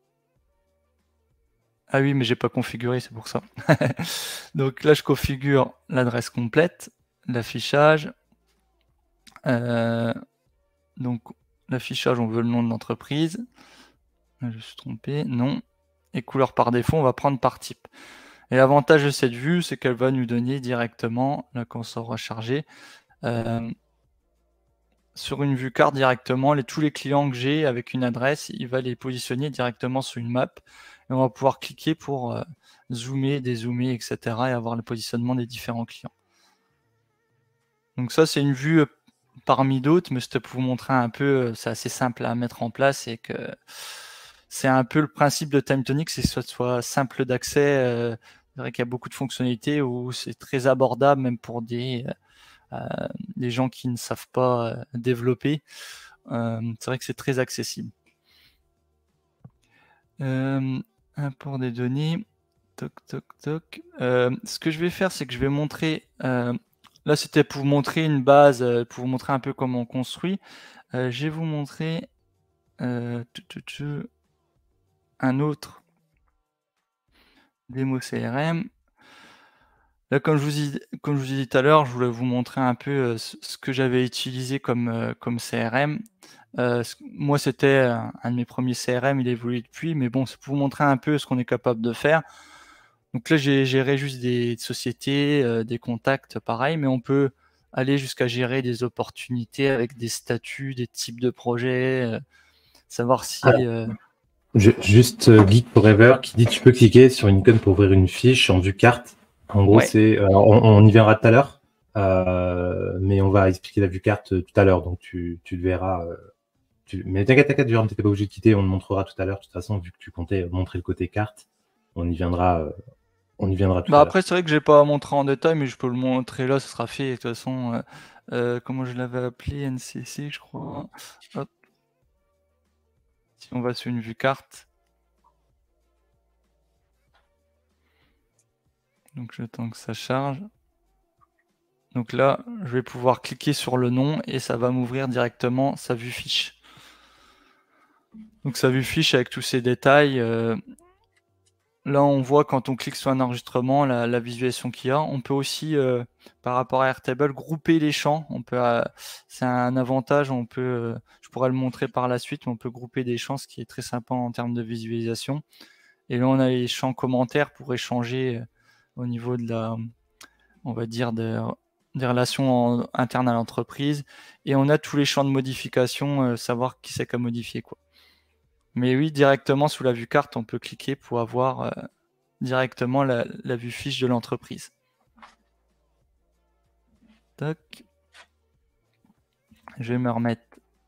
Ah oui, mais j'ai pas configuré, c'est pour ça. Donc là, je configure l'adresse complète, l'affichage. Euh, donc l'affichage, on veut le nom de l'entreprise. Je me suis trompé, non. Et couleur par défaut, on va prendre par type. Et l'avantage de cette vue, c'est qu'elle va nous donner directement, là quand ça aura chargé, euh, sur une vue carte directement, les, tous les clients que j'ai avec une adresse, il va les positionner directement sur une map. Et on va pouvoir cliquer pour euh, zoomer, dézoomer, et cetera et avoir le positionnement des différents clients. Donc ça, c'est une vue euh, parmi d'autres, mais c'était pour vous montrer un peu, euh, c'est assez simple à mettre en place et que c'est un peu le principe de TimeTonic, c'est que ce soit simple d'accès. Euh, c'est vrai qu'il y a beaucoup de fonctionnalités où c'est très abordable, même pour des, euh, des gens qui ne savent pas euh, développer. Euh, c'est vrai que c'est très accessible. Euh, import des données. Toc, toc, toc. Euh, ce que je vais faire, c'est que je vais montrer. Euh, là, c'était pour vous montrer une base, pour vous montrer un peu comment on construit. Euh, je vais vous montrer euh, un autre démo C R M. Là, comme je vous ai, comme je vous ai dit tout à l'heure, je voulais vous montrer un peu euh, ce que j'avais utilisé comme, euh, comme C R M. Euh, moi, c'était un, un de mes premiers C R M, il a évolué depuis, mais bon, c'est pour vous montrer un peu ce qu'on est capable de faire. Donc là, j'ai géré juste des sociétés, euh, des contacts, pareil, mais on peut aller jusqu'à gérer des opportunités avec des statuts, des types de projets, euh, savoir si... Alors, euh... je, juste euh, Geek Forever qui dit tu peux cliquer sur une icône pour ouvrir une fiche en vue carte. En gros, ouais. c'est, euh, on, on y viendra tout à l'heure, euh, mais on va expliquer la vue carte tout à l'heure, donc tu, tu le verras. Euh, tu... Mais t'inquiète, t'inquiète, Jérôme, t'étais pas obligé de quitter, on le montrera tout à l'heure. De toute façon, vu que tu comptais montrer le côté carte, on y viendra. Euh, on y viendra tout bah à après, c'est vrai que j'ai pas montré en détail, mais je peux le montrer là, ça sera fait. De toute façon, euh, euh, comment je l'avais appelé, N C C, je crois. Hop. Si on va sur une vue carte. Donc j'attends que ça charge. Donc là, je vais pouvoir cliquer sur le nom et ça va m'ouvrir directement sa vue fiche. Donc sa vue fiche avec tous ces détails. Euh, là, on voit quand on clique sur un enregistrement, la, la visualisation qu'il y a. On peut aussi, euh, par rapport à Airtable, grouper les champs. On peut, euh, c'est un avantage. On peut, euh, je pourrais le montrer par la suite, mais on peut grouper des champs, ce qui est très sympa en termes de visualisation. Et là, on a les champs commentaires pour échanger euh, au niveau de la, on va dire, de, des relations en, internes à l'entreprise. Et on a tous les champs de modification, euh, savoir qui c'est qu'à modifier, quoi. Mais oui, directement sous la vue carte, on peut cliquer pour avoir euh, directement la, la vue fiche de l'entreprise. Tac. Je vais me remettre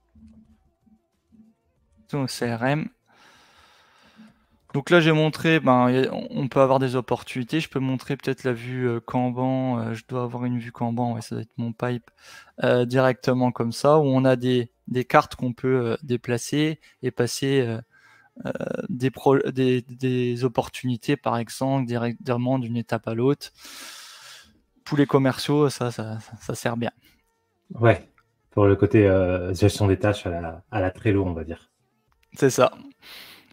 au C R M. Donc là, j'ai montré, ben, on peut avoir des opportunités. Je peux montrer peut-être la vue euh, Kanban. Euh, je dois avoir une vue Kanban, ouais, ça doit être mon pipe, euh, directement comme ça, où on a des, des cartes qu'on peut euh, déplacer et passer euh, euh, des, pro des, des opportunités, par exemple, directement d'une étape à l'autre. Pour les commerciaux, ça, ça, ça, ça sert bien. Ouais, pour le côté euh, gestion des tâches à la, à la Trello, on va dire. C'est ça.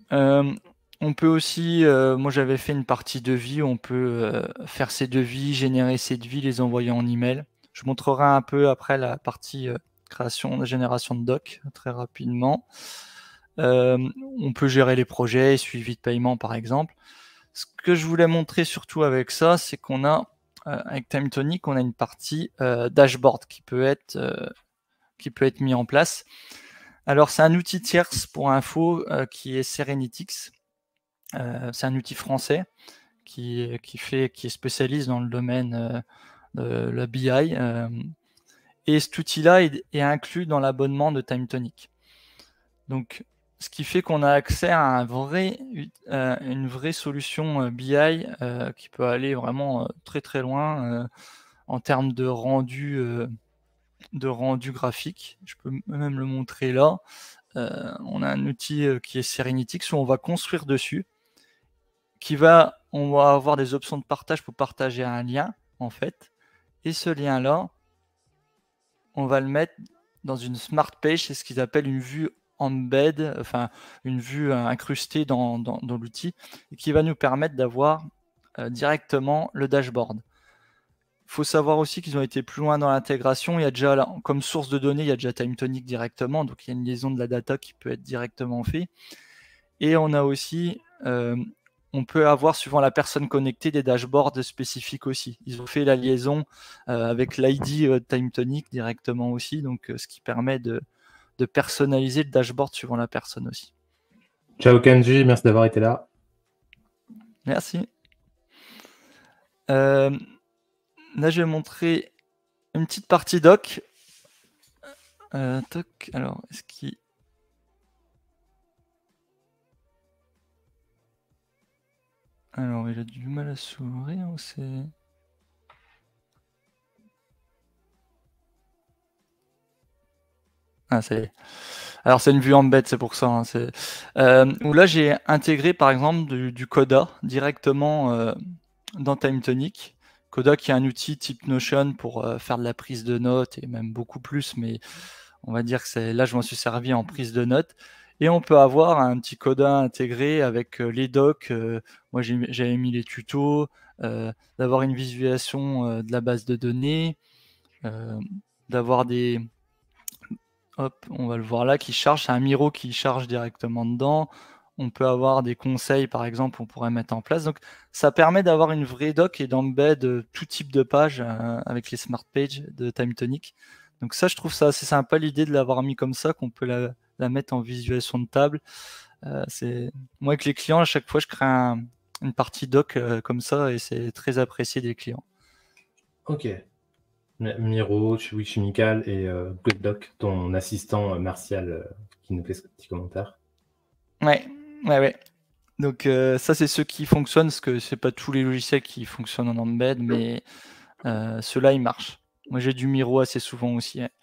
Euh, on peut aussi, euh, moi j'avais fait une partie devis, on peut euh, faire ses devis, générer ses devis, les envoyer en email. Je montrerai un peu après la partie euh, création, génération de doc, très rapidement. Euh, on peut gérer les projets, suivi de paiement par exemple. Ce que je voulais montrer surtout avec ça, c'est qu'on a, euh, avec TimeTonic, on a une partie euh, dashboard qui peut être, euh, qui peut être mis en place. Alors c'est un outil tierce pour info euh, qui est Serenitix. Euh, c'est un outil français qui, qui, fait, qui est spécialiste dans le domaine euh, de la B I. Euh, et cet outil-là est, est inclus dans l'abonnement de TimeTonic. Donc, ce qui fait qu'on a accès à un vrai, euh, une vraie solution euh, B I euh, qui peut aller vraiment euh, très très loin euh, en termes de rendu, euh, de rendu graphique. Je peux même le montrer là. Euh, on a un outil euh, qui est Serenitix où on va construire dessus. Qui va, on va avoir des options de partage pour partager un lien, en fait. Et ce lien-là, on va le mettre dans une smart page, c'est ce qu'ils appellent une vue embed, enfin une vue incrustée dans, dans, dans l'outil, et qui va nous permettre d'avoir euh, directement le dashboard. Il faut savoir aussi qu'ils ont été plus loin dans l'intégration. Il y a déjà, là, comme source de données, il y a déjà TimeTonic directement, donc il y a une liaison de la data qui peut être directement faite. Et on a aussi... Euh, on peut avoir, suivant la personne connectée, des dashboards spécifiques aussi. Ils ont fait la liaison euh, avec l'I D euh, TimeTonic directement aussi, donc euh, ce qui permet de, de personnaliser le dashboard suivant la personne aussi. Ciao Kenji, merci d'avoir été là. Merci. Euh, là, je vais montrer une petite partie doc. Euh, toc, alors, est-ce qu'il... Alors, il a du mal à s'ouvrir ou c'est... Ah, ça y est. Alors, c'est une vue embed, c'est pour ça. Hein, euh, où là, j'ai intégré, par exemple, du, du Coda directement euh, dans TimeTonic. Coda qui est un outil type Notion pour euh, faire de la prise de notes et même beaucoup plus, mais on va dire que c'est là, je m'en suis servi en prise de notes. Et on peut avoir un petit Coda intégré avec euh, les docs. Euh, moi, j'avais mis les tutos, euh, d'avoir une visualisation euh, de la base de données, euh, d'avoir des... Hop, on va le voir là, qui charge. C'est un Miro qui charge directement dedans. On peut avoir des conseils, par exemple, on pourrait mettre en place. Donc, ça permet d'avoir une vraie doc et d'embed tout type de page euh, avec les smart pages de TimeTonic. Donc ça, je trouve ça assez sympa, l'idée de l'avoir mis comme ça, qu'on peut la, la mettre en visualisation de table. Euh, c'est... Moi, avec les clients, à chaque fois, je crée un, une partie doc euh, comme ça et c'est très apprécié des clients. Ok. Miro, Wikimical et euh, GoodDoc, ton assistant euh, Martial euh, qui nous fait ce petit commentaire. Ouais, ouais, ouais. Donc euh, ça, c'est ceux qui fonctionnent, parce que c'est pas tous les logiciels qui fonctionnent en embed, mais euh, ceux-là, ils marchent. Moi, j'ai du Miro assez souvent aussi. Ouais.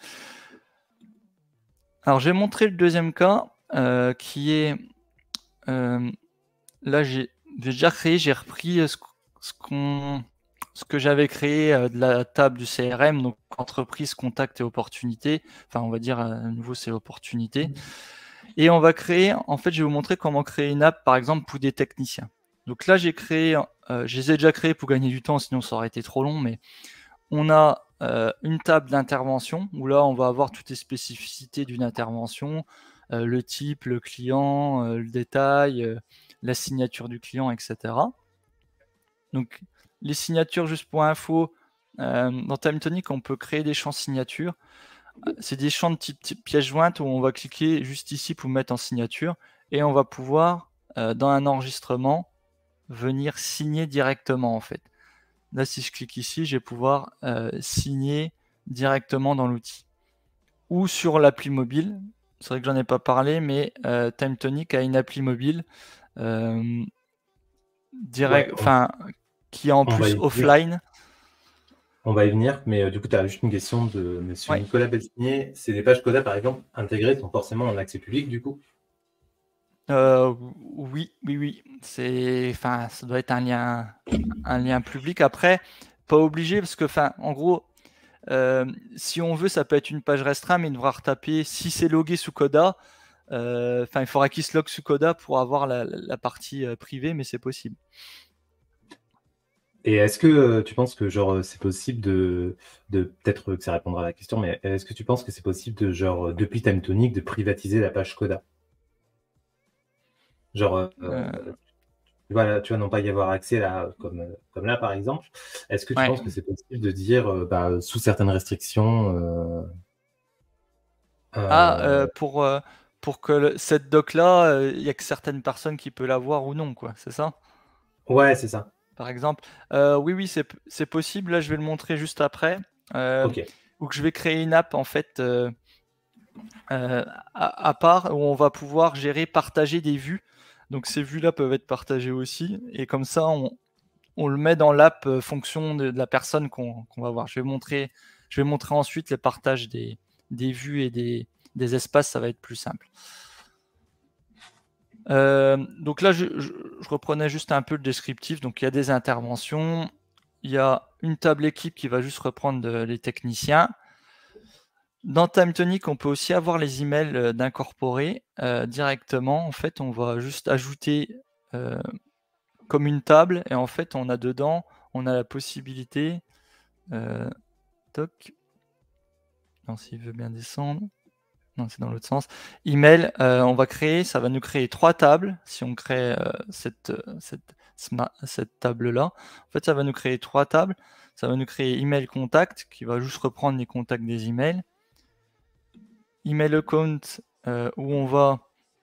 Alors, je vais montrer le deuxième cas, euh, qui est... Euh, là, j'ai déjà créé, j'ai repris ce, ce, qu'on, ce que j'avais créé euh, de la table du C R M, donc entreprise, contact et opportunité. Enfin, on va dire, à nouveau, c'est opportunité. Et on va créer, en fait, je vais vous montrer comment créer une app, par exemple, pour des techniciens. Donc là, j'ai créé, euh, je les ai déjà créés pour gagner du temps, sinon ça aurait été trop long, mais on a euh, une table d'intervention, où là, on va avoir toutes les spécificités d'une intervention, euh, le type, le client, euh, le détail, euh, la signature du client, et cetera. Donc, les signatures, juste pour info, euh, dans TimeTonic, on peut créer des champs signatures. C'est des champs de type, type pièce jointe où on va cliquer juste ici pour mettre en signature et on va pouvoir, euh, dans un enregistrement, venir signer directement en fait. Là, si je clique ici, je vais pouvoir euh, signer directement dans l'outil. Ou sur l'appli mobile. C'est vrai que j'en ai pas parlé, mais euh, TimeTonic a une appli mobile euh, direct, Ouais, enfin, qui est en plus offline. On va y venir, mais euh, du coup, tu as juste une question de monsieur ouais. Nicolas Belsigné. C'est des pages Coda, par exemple, intégrées sont forcément en accès public, du coup euh, Oui, oui, oui. C'est, enfin, ça doit être un lien, un lien public. Après, pas obligé, parce que, enfin, en gros, euh, si on veut, ça peut être une page restreinte, mais il devra retaper. Si c'est logué sous Coda, Euh, Enfin, il faudra qu'il se log sous Coda pour avoir la, la partie euh, privée, mais c'est possible. Et est-ce que euh, tu penses que genre c'est possible de, de peut-être que ça répondra à la question, mais est-ce que tu penses que c'est possible de genre depuis TimeTonic de privatiser la page Coda? Genre, euh, Euh, voilà, tu vas non pas y avoir accès là, comme, comme là par exemple. Est-ce que tu ouais. penses que c'est possible de dire, euh, bah, sous certaines restrictions, euh, Ah, euh, euh, pour, euh, pour que le- cette doc-là, il n'y a que certaines personnes qui peuvent l'avoir ou non, quoi, c'est ça? ouais, c'est ça. Par exemple. Euh, oui, oui, c'est c'est possible. Là, je vais le montrer juste après. Euh, Ok. Ou que je vais créer une app, en fait, euh, euh, à, à part, où on va pouvoir gérer, partager des vues. Donc, ces vues-là peuvent être partagées aussi. Et comme ça, on, on le met dans l'app euh, fonction de, de la personne qu'on qu'on va voir. Je vais montrer, je vais montrer ensuite le partage des, des vues et des, des espaces. Ça va être plus simple. Euh, donc là, je, je, je reprenais juste un peu le descriptif. Donc, il y a des interventions. Il y a une table équipe qui va juste reprendre de, les techniciens. Dans TimeTonic, on peut aussi avoir les emails d'incorporer euh, directement. En fait, on va juste ajouter euh, comme une table et en fait, on a dedans, on a la possibilité. Euh, toc. Non, s'il veut bien descendre. Non, c'est dans l'autre sens. Email, euh, on va créer, ça va nous créer trois tables. Si on crée euh, cette, cette, cette table-là, en fait, ça va nous créer trois tables. Ça va nous créer email contact, qui va juste reprendre les contacts des emails. Email account, euh, où on va...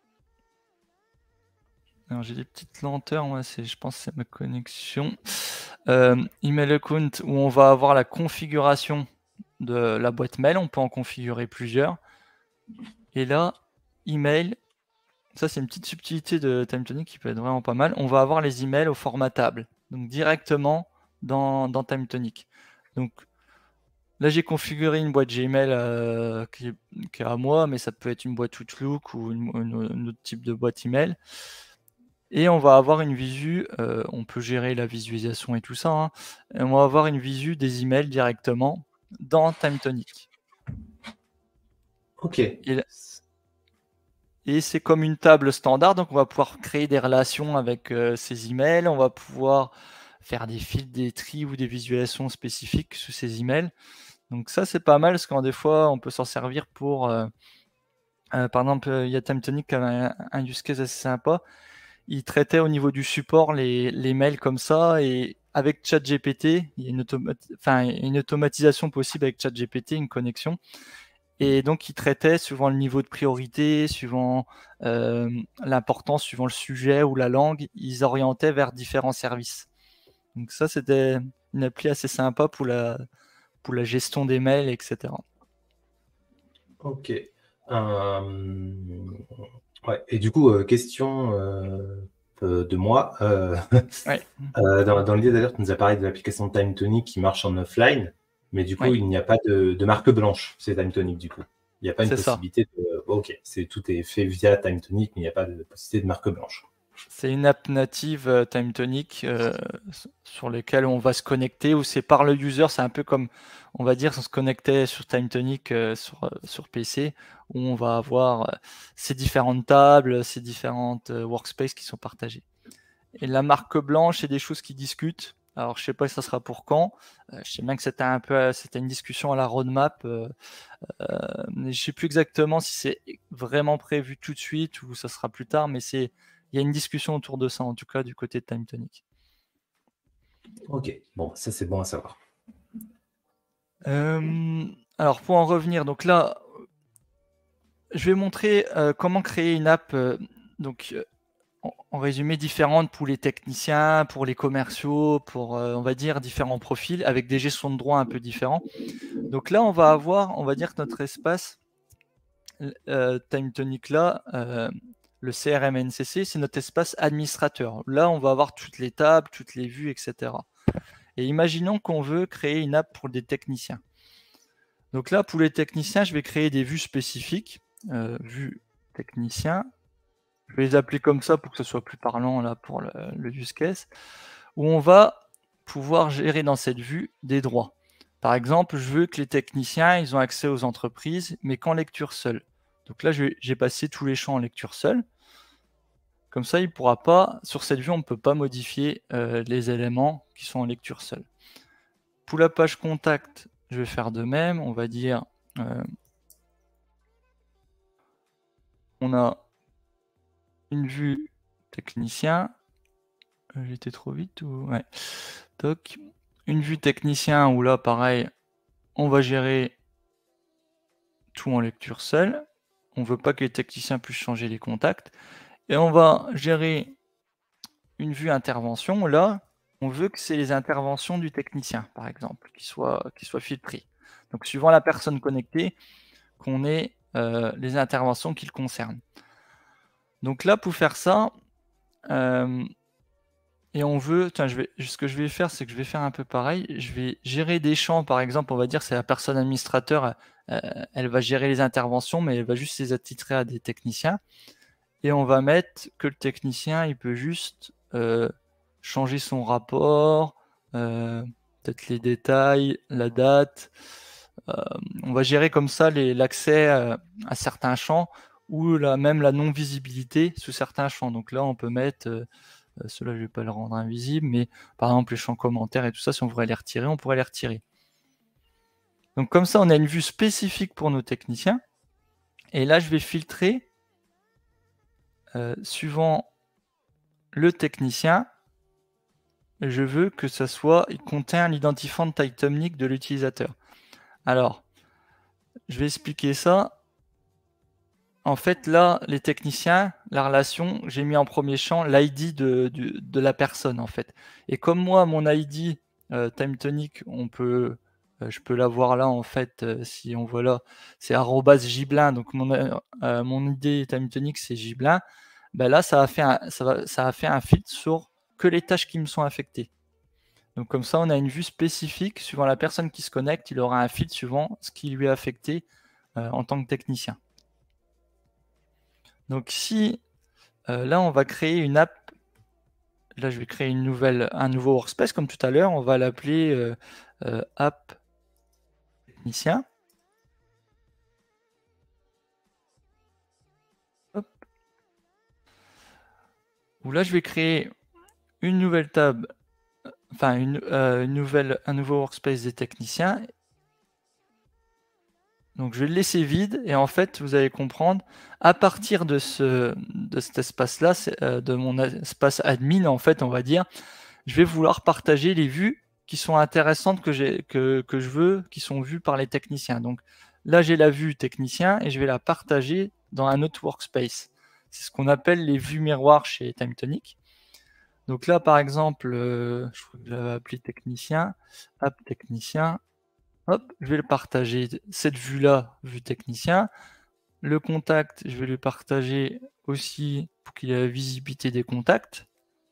Alors, j'ai des petites lenteurs, moi, je pense que c'est ma connexion. Euh, email account, où on va avoir la configuration de la boîte mail. On peut en configurer plusieurs. Et là, email, ça c'est une petite subtilité de TimeTonic qui peut être vraiment pas mal. On va avoir les emails au format table, donc directement dans, dans TimeTonic. Donc là j'ai configuré une boîte Gmail euh, qui, est, qui est à moi, mais ça peut être une boîte Outlook ou une, une, une autre type de boîte email. Et on va avoir une visu, euh, on peut gérer la visualisation et tout ça, hein, et on va avoir une visu des emails directement dans TimeTonic. Ok. Et, et c'est comme une table standard, donc on va pouvoir créer des relations avec euh, ces emails, on va pouvoir faire des filtres, des tris ou des visualisations spécifiques sous ces emails. Donc ça c'est pas mal parce qu'en des fois on peut s'en servir pour, euh, euh, par exemple il y a TimeTonic qui a un, un use case assez sympa. Il traitait au niveau du support les, les mails comme ça et avec ChatGPT, il y a une, automat enfin, une automatisation possible avec ChatGPT, une connexion. Et donc, il traitait suivant le niveau de priorité, suivant euh, l'importance, suivant le sujet ou la langue, ils orientaient vers différents services. Donc ça, c'était une appli assez sympa pour la, pour la gestion des mails, et cetera. Ok. Euh, ouais. Et du coup, euh, question euh, euh, de moi. Euh, Ouais. euh, dans dans l'idée d'ailleurs, tu nous as parlé de l'application TimeTonic qui marche en offline, mais du coup, Ouais. il n'y a pas de, de marque blanche, c'est TimeTonic du coup. Il n'y a pas une C'est ça. possibilité de. Ok, c'est tout est fait via TimeTonic, mais il n'y a pas de possibilité de marque blanche. C'est une app native euh, TimeTonic euh, sur lesquelles on va se connecter, ou c'est par le user, c'est un peu comme, on va dire, si on se connectait sur TimeTonic euh, sur, euh, sur P C, où on va avoir euh, ces différentes tables, ces différentes euh, workspaces qui sont partagées. Et la marque blanche, c'est des choses qui discutent. Alors, je sais pas si ça sera pour quand. Euh, je sais bien que c'était un peu, c'était une discussion à la roadmap. Euh, euh, mais je sais plus exactement si c'est vraiment prévu tout de suite ou ça sera plus tard. Mais c'est, il y a une discussion autour de ça, en tout cas, du côté de TimeTonic. Ok, bon, ça c'est bon à savoir. Euh, alors, pour en revenir, donc là, je vais montrer euh, comment créer une app. Euh, donc, euh, en résumé, différentes pour les techniciens, pour les commerciaux, pour, euh, on va dire, différents profils, avec des gestions de droits un peu différents. Donc là, on va avoir, on va dire que notre espace euh, TimeTonic là, euh, le C R M N C C, c'est notre espace administrateur. Là, on va avoir toutes les tables, toutes les vues, et cetera. Et imaginons qu'on veut créer une app pour des techniciens. Donc là, pour les techniciens, je vais créer des vues spécifiques, euh, vues techniciens. Je vais les appeler comme ça pour que ce soit plus parlant là pour le, le use case, où on va pouvoir gérer dans cette vue des droits. Par exemple, je veux que les techniciens ils ont accès aux entreprises, mais qu'en lecture seule. Donc là, j'ai passé tous les champs en lecture seule. Comme ça, il pourra pas, sur cette vue, on ne peut pas modifier euh, les éléments qui sont en lecture seule. Pour la page contact, je vais faire de même. On va dire, euh, on a une vue technicien. Euh, J'étais trop vite ou ouais. Toc. Une vue technicien où là, pareil, on va gérer tout en lecture seule. On ne veut pas que les techniciens puissent changer les contacts. Et on va gérer une vue intervention. Là, on veut que c'est les interventions du technicien, par exemple, qui soient, qui soient filtrées. Donc, suivant la personne connectée, qu'on ait euh, les interventions qui le concernent. Donc là, pour faire ça, euh, et on veut, tiens, je vais, ce que je vais faire, c'est que je vais faire un peu pareil. Je vais gérer des champs, par exemple, on va dire c'est la personne administrateur, euh, elle va gérer les interventions, mais elle va juste les attitrer à des techniciens. Et on va mettre que le technicien, il peut juste euh, changer son rapport, euh, peut-être les détails, la date. Euh, on va gérer comme ça l'accès à, à certains champs ou la, même la non-visibilité sous certains champs. Donc là, on peut mettre, euh, ceux-là, je ne vais pas le rendre invisible, mais par exemple, les champs commentaires et tout ça, si on voudrait les retirer, on pourrait les retirer. Donc comme ça, on a une vue spécifique pour nos techniciens. Et là, je vais filtrer euh, suivant le technicien. Je veux que ça soit, il contient l'identifiant de taille Tomnic de l'utilisateur. Alors, je vais expliquer ça. En fait, là, les techniciens, la relation, j'ai mis en premier champ l'I D de, de, de la personne, en fait. Et comme moi, mon I D euh, TimeTonic, on peut, euh, je peux l'avoir là, en fait, euh, si on voit là, c'est arrobas Giblin. Donc, mon, euh, mon I D TimeTonic, c'est Giblin. Ben là, ça a, fait un, ça, va, ça a fait un filtre sur que les tâches qui me sont affectées. Donc, comme ça, on a une vue spécifique. Suivant la personne qui se connecte, il aura un filtre suivant ce qui lui est affecté euh, en tant que technicien. Donc si euh, là on va créer une app, là je vais créer une nouvelle, un nouveau workspace comme tout à l'heure, on va l'appeler euh, euh, app technicien. Hop. Où là je vais créer une nouvelle table, enfin une, euh, une nouvelle, un nouveau workspace des techniciens. Donc je vais le laisser vide et en fait vous allez comprendre à partir de, ce, de cet espace là, euh, de mon espace admin en fait on va dire, je vais vouloir partager les vues qui sont intéressantes que, j'ai, que, que je veux, qui sont vues par les techniciens. Donc là j'ai la vue technicien et je vais la partager dans un autre workspace. C'est ce qu'on appelle les vues miroirs chez TimeTonic. Donc là par exemple, euh, je crois que je l'avais appelé technicien, app technicien. Hop, je vais le partager, cette vue-là, vue technicien. Le contact, je vais lui partager aussi pour qu'il ait la visibilité des contacts.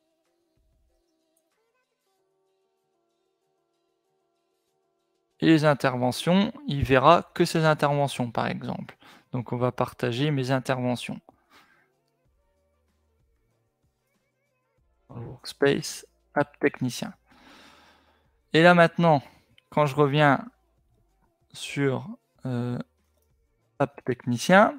Et les interventions, il verra que ces interventions, par exemple. Donc on va partager mes interventions. Workspace, app technicien. Et là maintenant, quand je reviens sur euh, app technicien,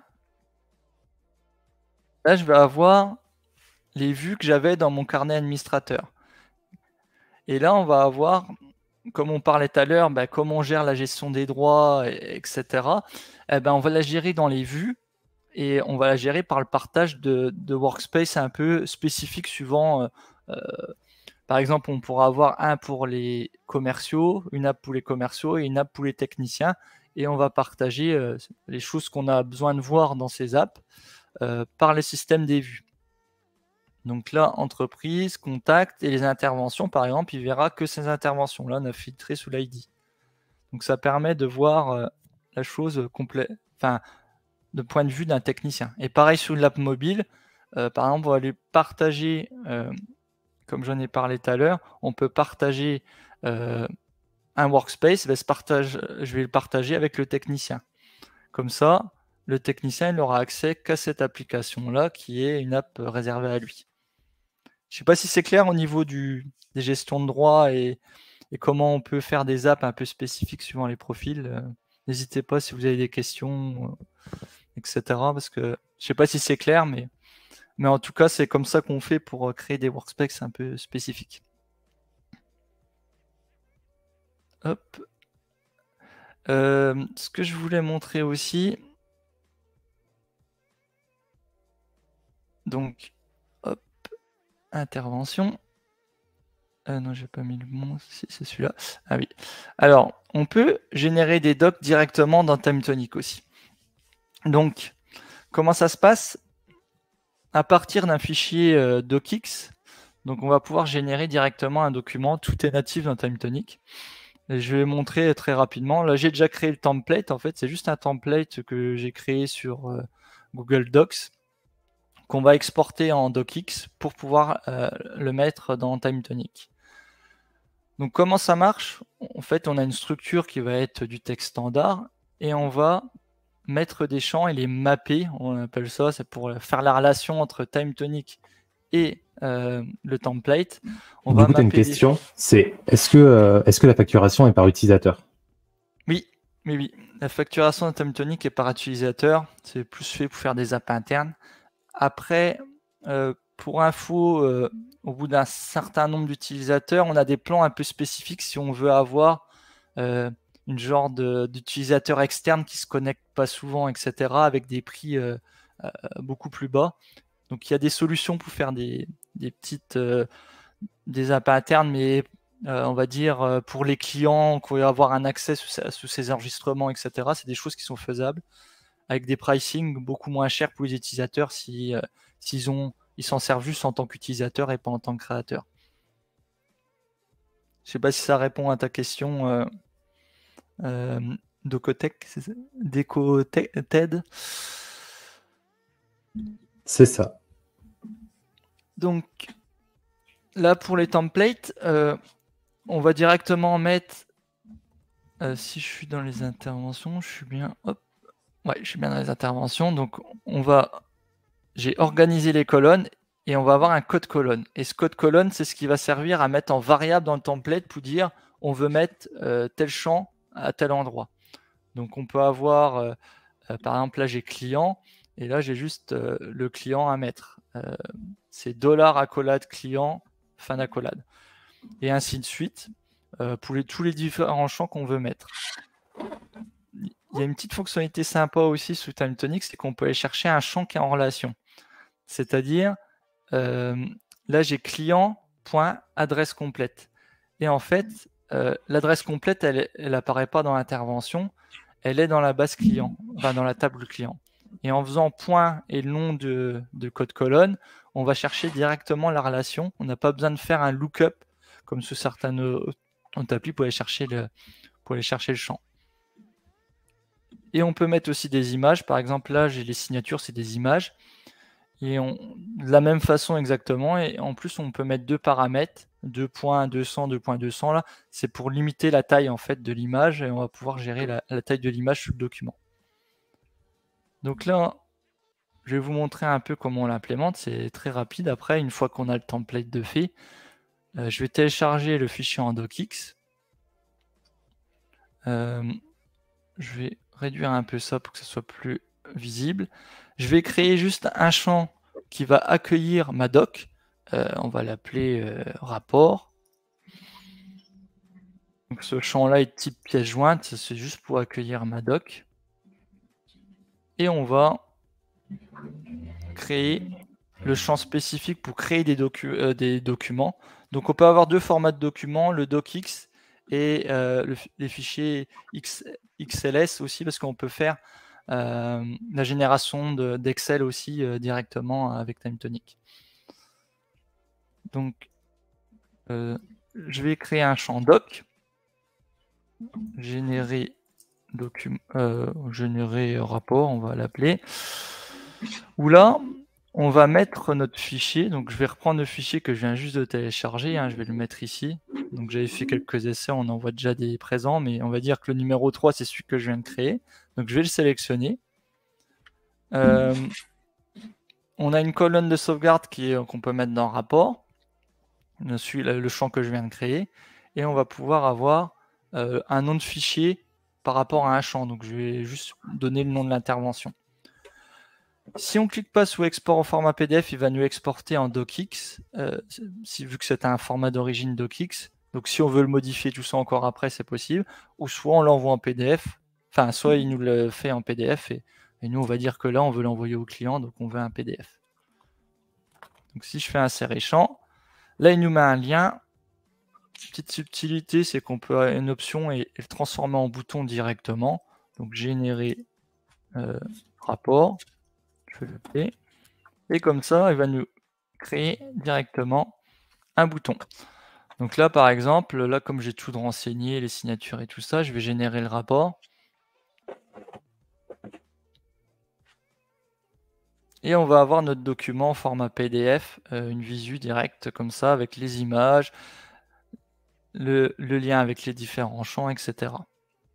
là je vais avoir les vues que j'avais dans mon carnet administrateur. Et là on va avoir, comme on parlait tout à l'heure, bah, comment on gère la gestion des droits, et cetera. Eh ben, on va la gérer dans les vues et on va la gérer par le partage de, de workspace un peu spécifique suivant. Euh, par exemple, on pourra avoir un pour les commerciaux, une app pour les commerciaux et une app pour les techniciens. Et on va partager euh, les choses qu'on a besoin de voir dans ces apps euh, par les systèmes des vues. Donc là, entreprise, contact et les interventions, par exemple, il verra que ces interventions-là, on a filtré sous l'I D. Donc ça permet de voir euh, la chose complète, enfin, de point de vue d'un technicien. Et pareil sur l'app mobile, euh, par exemple, on va aller partager, euh, comme j'en ai parlé tout à l'heure, on peut partager euh, un workspace, ben, ce partage, je vais le partager avec le technicien. Comme ça, le technicien n'aura accès qu'à cette application-là, qui est une app réservée à lui. Je ne sais pas si c'est clair au niveau du, des gestions de droits et, et comment on peut faire des apps un peu spécifiques suivant les profils. Euh, N'hésitez pas si vous avez des questions. et cetera. Parce que je sais pas si c'est clair, mais, mais en tout cas, c'est comme ça qu'on fait pour créer des workspaces un peu spécifiques. Hop. Euh, ce que je voulais montrer aussi, donc, hop, intervention. Euh, non, j'ai pas mis le bon, si c'est celui-là. Ah oui. Alors, on peut générer des docs directement dans TimeTonic aussi. Donc, comment ça se passe? À partir d'un fichier euh, docx, donc on va pouvoir générer directement un document. Tout est natif dans TimeTonic. Et je vais montrer très rapidement. Là, j'ai déjà créé le template. En fait, c'est juste un template que j'ai créé sur euh, Google Docs qu'on va exporter en docx pour pouvoir euh, le mettre dans TimeTonic. Donc, comment ça marche? En fait, on a une structure qui va être du texte standard et on va mettre des champs et les mapper. On appelle ça, c'est pour faire la relation entre TimeTonic et euh, le template. On du va coup, tu as une mapper question, c'est est-ce que, euh, est-ce que la facturation est par utilisateur? Oui, oui, oui. La facturation de TimeTonic est par utilisateur. C'est plus fait pour faire des apps internes. Après, euh, pour info, euh, au bout d'un certain nombre d'utilisateurs, on a des plans un peu spécifiques si on veut avoir euh, une genre d'utilisateur externe qui se connecte pas souvent, et cetera, avec des prix euh, euh, beaucoup plus bas. Donc il y a des solutions pour faire des, des petites euh, des apps internes, mais euh, on va dire euh, pour les clients, qu'on va avoir un accès sous, sous ces enregistrements, et cetera. C'est des choses qui sont faisables avec des pricing beaucoup moins chers pour les utilisateurs si, euh, s'ils ont, ils s'en servent juste en tant qu'utilisateur et pas en tant que créateur. Je sais pas si ça répond à ta question, euh, euh, Docotech, Decoted. C'est ça. Donc là pour les templates, euh, on va directement mettre. Euh, si je suis dans les interventions, je suis bien. Hop. Ouais, je suis bien dans les interventions. Donc, on va. J'ai organisé les colonnes et on va avoir un code colonne. Et ce code colonne, c'est ce qui va servir à mettre en variable dans le template pour dire on veut mettre euh, tel champ à tel endroit. Donc, on peut avoir, euh, euh, par exemple, là j'ai client et là j'ai juste euh, le client à mettre. Euh, c'est dollar accolade client, fin d'accolade. Et ainsi de suite euh, pour les, tous les différents champs qu'on veut mettre. Il y a une petite fonctionnalité sympa aussi sous TimeTonic, c'est qu'on peut aller chercher un champ qui est en relation. C'est-à-dire, euh, là j'ai client.adresse complète. Et en fait, euh, l'adresse complète, elle n'apparaît pas dans l'intervention, elle est dans la base client, enfin dans la table client. Et en faisant point et le nom de, de code colonne, on va chercher directement la relation. On n'a pas besoin de faire un lookup comme sous certaines autres applis pour aller chercher le, pour aller chercher le champ. Et on peut mettre aussi des images. Par exemple, là, j'ai les signatures, c'est des images. Et on, de la même façon exactement. Et en plus, on peut mettre deux paramètres, deux point deux cents, deux point deux cents. Là, c'est pour limiter la taille en fait de l'image. Et on va pouvoir gérer la, la taille de l'image sur le document. Donc là, je vais vous montrer un peu comment on l'implémente. C'est très rapide. Après, une fois qu'on a le template de fait, euh, je vais télécharger le fichier en docx. Euh, je vais réduire un peu ça pour que ce soit plus visible. Je vais créer juste un champ qui va accueillir ma doc. Euh, on va l'appeler euh, rapport. Donc ce champ-là est type pièce jointe, c'est juste pour accueillir ma doc. Et on va créer le champ spécifique pour créer des, docu euh, des documents. Donc on peut avoir deux formats de documents, le docx et euh, le, les fichiers X, X L S aussi, parce qu'on peut faire euh, la génération d'Excel de, aussi euh, directement avec TimeTonic. Donc euh, je vais créer un champ doc, générer document, euh, générer rapport, on va l'appeler, où là on va mettre notre fichier. Donc je vais reprendre le fichier que je viens juste de télécharger, hein, je vais le mettre ici. Donc j'avais fait quelques essais, on en voit déjà des présents, mais on va dire que le numéro trois, c'est celui que je viens de créer. Donc je vais le sélectionner. Euh, on a une colonne de sauvegarde qui est, qu'on peut mettre dans rapport. Je suis le champ que je viens de créer. Et on va pouvoir avoir euh, un nom de fichier par rapport à un champ. Donc je vais juste donner le nom de l'intervention. Si on ne clique pas sur export au format P D F, il va nous exporter en docx, euh, si, vu que c'est un format d'origine docx. Donc si on veut le modifier tout ça encore après, c'est possible. Ou soit on l'envoie en P D F, enfin soit il nous le fait en P D F, et, et nous on va dire que là on veut l'envoyer au client, donc on veut un P D F. Donc si je fais insérer champ, là il nous met un lien. Petite subtilité, c'est qu'on peut avoir une option et, et le transformer en bouton directement. Donc générer euh, rapport, je vais l'appeler. Et comme ça, il va nous créer directement un bouton. Donc là, par exemple, là, comme j'ai tout renseigné, les signatures et tout ça, je vais générer le rapport. Et on va avoir notre document en format P D F, euh, une visu directe comme ça, avec les images, le, le lien avec les différents champs, et cetera.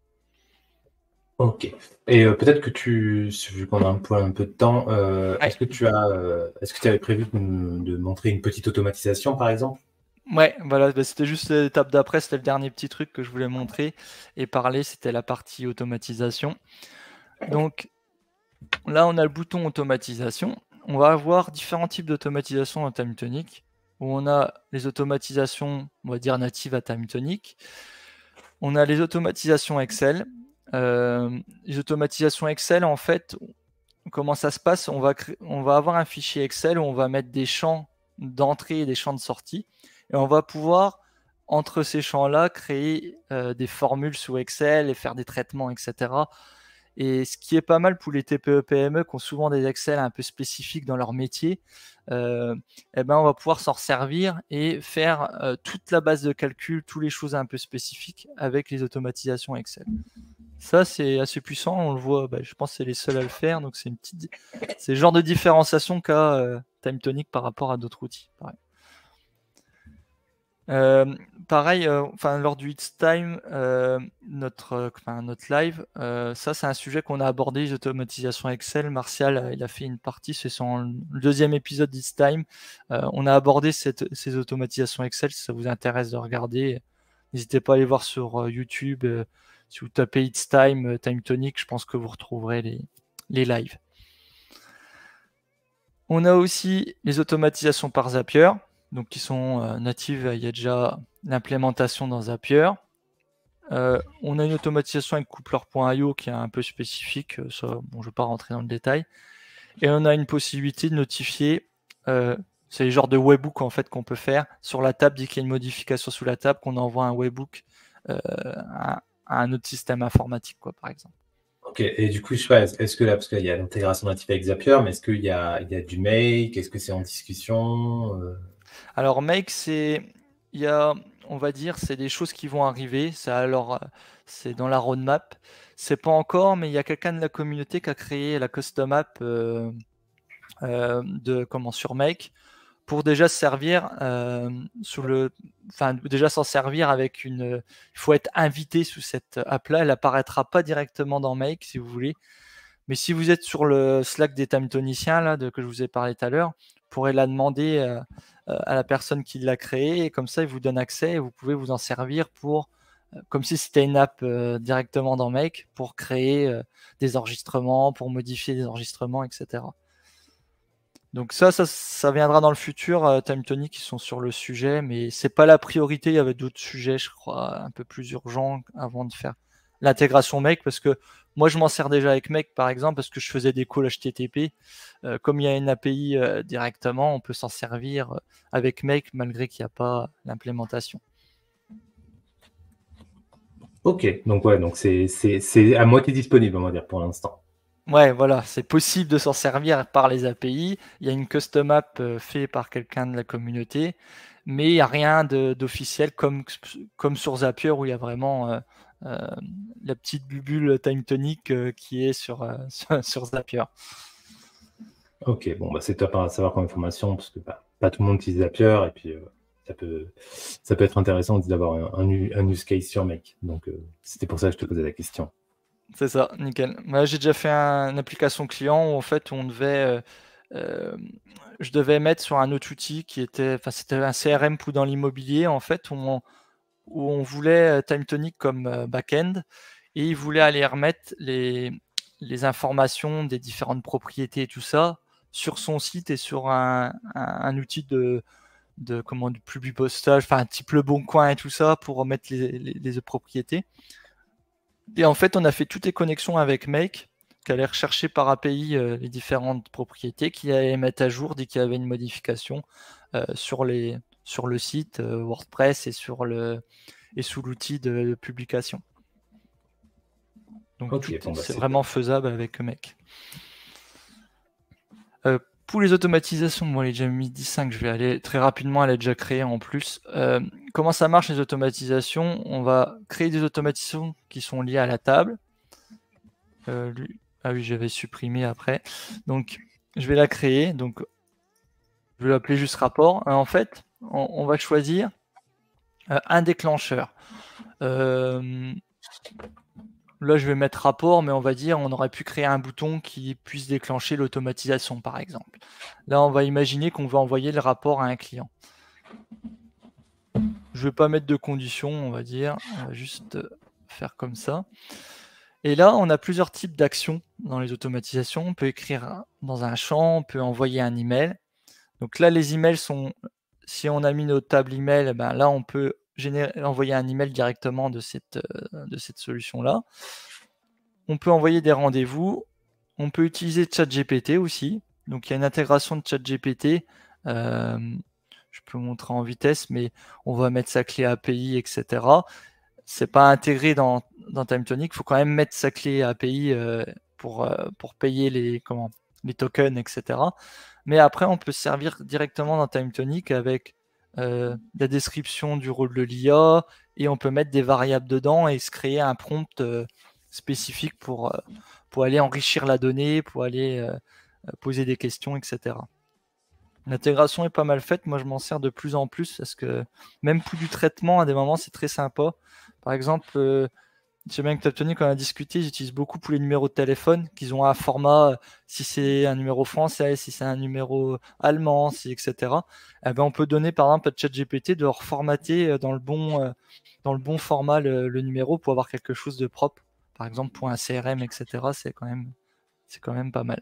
Ok. Et euh, peut-être que tu, vu qu'on a un peu, un peu de temps, euh, Ouais. est-ce que tu as, euh, est-ce que tu avais prévu de, de montrer une petite automatisation, par exemple? Ouais, voilà, bah, c'était juste l'étape d'après, c'était le dernier petit truc que je voulais montrer et parler, c'était la partie automatisation. Donc là, on a le bouton automatisation. On va avoir différents types d'automatisation en TimeTonic, où on a les automatisations, on va dire natives à TimeTonic. On a les automatisations Excel. Euh, les automatisations Excel, en fait, comment ça se passe? On va, on va avoir un fichier Excel où on va mettre des champs d'entrée et des champs de sortie. Et on va pouvoir, entre ces champs-là, créer euh, des formules sous Excel et faire des traitements, et cetera. Et ce qui est pas mal pour les T P E P M E qui ont souvent des Excel un peu spécifiques dans leur métier, euh, eh ben on va pouvoir s'en servir et faire euh, toute la base de calcul, toutes les choses un peu spécifiques avec les automatisations Excel. Ça, c'est assez puissant, on le voit, bah, je pense que c'est les seuls à le faire, donc c'est une petite, c'est le genre de différenciation qu'a euh, TimeTonic par rapport à d'autres outils. Pareil. Euh, pareil, euh, enfin lors du It's Time, euh, notre, euh, enfin, notre live, euh, ça c'est un sujet qu'on a abordé, les automatisations Excel. Martial, euh, il a fait une partie, c'est son le deuxième épisode d'It's Time. Euh, on a abordé cette, ces automatisations Excel. Si ça vous intéresse de regarder, n'hésitez pas à aller voir sur euh, YouTube. Euh, si vous tapez It's Time, euh, TimeTonic, je pense que vous retrouverez les, les lives. On a aussi les automatisations par Zapier, donc qui sont euh, natives. Il y a déjà l'implémentation dans Zapier. Euh, on a une automatisation avec Coupler point i o qui est un peu spécifique. Ça, bon, je ne vais pas rentrer dans le détail. Et on a une possibilité de notifier. Euh, c'est le genre de webhook en fait qu'on peut faire sur la table dès qu'il y a une modification sous la table, qu'on envoie un webhook euh, à, à un autre système informatique, quoi, par exemple. Ok, et du coup, je sais pas, est-ce que là, parce qu'il y a l'intégration native avec Zapier, mais est-ce qu'il y a, il y a du make? Est-ce que c'est en discussion? euh... Alors, make, c'est, il y a, on va dire, c'est des choses qui vont arriver. Ça, alors, c'est dans la roadmap. C'est pas encore, mais il y a quelqu'un de la communauté qui a créé la custom app euh, euh, de comment sur make pour déjà se servir euh, sous le, enfin déjà s'en servir avec une. Il faut être invité sous cette app-là. Elle apparaîtra pas directement dans make si vous voulez. Mais si vous êtes sur le Slack des timetoniciens là, de, que je vous ai parlé tout à l'heure, vous pourrez la demander euh, à la personne qui l'a créé et comme ça, il vous donne accès et vous pouvez vous en servir pour, euh, comme si c'était une app euh, directement dans Make, pour créer euh, des enregistrements, pour modifier des enregistrements, et cetera. Donc ça, ça, ça viendra dans le futur. Euh, TimeTonic, qui sont sur le sujet, mais c'est pas la priorité. Il y avait d'autres sujets, je crois, un peu plus urgents avant de faire l'intégration Make, parce que moi, je m'en sers déjà avec Make, par exemple, parce que je faisais des calls H T T P. Euh, comme il y a une A P I euh, directement, on peut s'en servir euh, avec Make, malgré qu'il n'y a pas l'implémentation. Ok, donc ouais, donc c'est à moitié disponible, on va dire, pour l'instant. Ouais, voilà, c'est possible de s'en servir par les A P I. Il y a une custom app euh, faite par quelqu'un de la communauté, mais il n'y a rien d'officiel comme, comme sur Zapier où il y a vraiment euh, euh, la petite bubule TimeTonic euh, qui est sur, euh, sur, sur Zapier. Ok, bon, bah, c'est top à savoir comme information, parce que bah, pas tout le monde utilise Zapier, et puis euh, ça, peut, ça peut être intéressant d'avoir un, un, un use case sur Make. Donc, euh, c'était pour ça que je te posais la question. C'est ça, nickel. Moi, j'ai déjà fait un, une application client où en fait on devait, euh, euh, je devais mettre sur un autre outil qui était, enfin c'était un C R M pour dans l'immobilier en fait où on, où on voulait TimeTonic comme euh, back-end et il voulait aller remettre les, les informations des différentes propriétés et tout ça sur son site et sur un, un, un outil de, de, comment, de public postage, enfin un type Le Bon Coin et tout ça pour mettre les, les, les propriétés. Et en fait, on a fait toutes les connexions avec Make, qui allait rechercher par A P I euh, les différentes propriétés, qui allait les mettre à jour dès qu'il y avait une modification euh, sur, les, sur le site euh, WordPress et, sur le, et sous l'outil de, de publication. Donc okay, bon, bah, c'est vraiment bien. Faisable avec Make. Euh, pour les automatisations, moi, les Jamidi cinq, je vais aller très rapidement, elle est déjà créée en plus. Euh, comment ça marche les automatisations? On va créer des automatisations qui sont liées à la table. Euh, lui... Ah oui, j'avais supprimé après. Donc, je vais la créer. Donc, je vais l'appeler juste rapport. En fait, on, on va choisir euh, un déclencheur. Euh, Là, je vais mettre rapport, mais on va dire on aurait pu créer un bouton qui puisse déclencher l'automatisation, par exemple. Là, on va imaginer qu'on veut envoyer le rapport à un client. Je ne vais pas mettre de conditions, on va dire. On va juste faire comme ça. Et là, on a plusieurs types d'actions dans les automatisations. On peut écrire dans un champ, on peut envoyer un email. Donc là, les emails sont... Si on a mis notre table email, ben là, on peut générer, envoyer un email directement de cette, de cette solution-là. On peut envoyer des rendez-vous. On peut utiliser ChatGPT aussi. Donc, il y a une intégration de ChatGPT. Euh, je peux vous montrer en vitesse, mais on va mettre sa clé A P I, et cetera. Ce n'est pas intégré dans, dans TimeTonic. Il faut quand même mettre sa clé A P I euh, pour, euh, pour payer les, comment, les tokens, et cetera. Mais après, on peut se servir directement dans TimeTonic avec euh, la description du rôle de l'I A et on peut mettre des variables dedans et se créer un prompt euh, spécifique pour, euh, pour aller enrichir la donnée, pour aller euh, poser des questions, et cetera. L'intégration est pas mal faite. Moi, je m'en sers de plus en plus parce que même pour du traitement, à des moments, c'est très sympa. Par exemple, euh, je sais bien que TimeTonic, quand on a discuté, j'utilise beaucoup pour les numéros de téléphone, qu'ils ont un format, euh, si c'est un numéro français, si c'est un numéro allemand, si, et cetera. Eh ben, on peut donner par exemple à ChatGPT de reformater dans le bon, euh, dans le bon format le, le numéro pour avoir quelque chose de propre. Par exemple, pour un C R M, et cetera, c'est quand même, c'est quand même pas mal.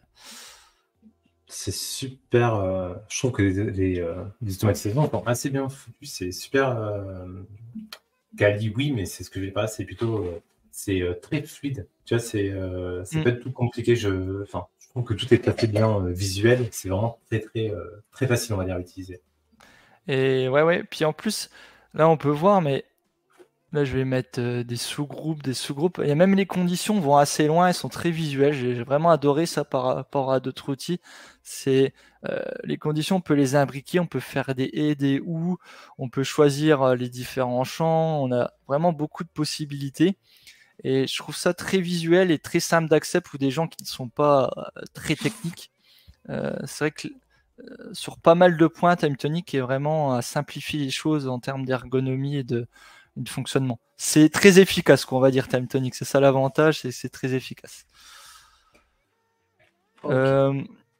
C'est super. Euh, je trouve que les, les, euh, les automatisations sont assez bien foutues. C'est super. Euh, quali, oui, mais c'est ce que je vais pas. C'est plutôt. Euh, c'est euh, très fluide. Tu vois, c'est euh, c'est mm. pas du tout compliqué. Je, enfin, je trouve que tout est assez bien euh, visuel. C'est vraiment très, très, euh, très facile, on va dire, à utiliser. Et ouais, ouais. Puis en plus, là, on peut voir, mais. Là, je vais mettre euh, des sous-groupes, des sous-groupes. Et même les conditions vont assez loin, elles sont très visuelles. J'ai vraiment adoré ça par rapport à d'autres outils. C'est euh, les conditions, on peut les imbriquer, on peut faire des et, des ou, on peut choisir euh, les différents champs. On a vraiment beaucoup de possibilités. Et je trouve ça très visuel et très simple d'accès pour des gens qui ne sont pas euh, très techniques. Euh, c'est vrai que euh, sur pas mal de points, TimeTonic est vraiment à simplifier les choses en termes d'ergonomie et de de fonctionnement. C'est très efficace, qu'on va dire, TimeTonic. C'est ça l'avantage, c'est c'est très efficace. Okay. Euh...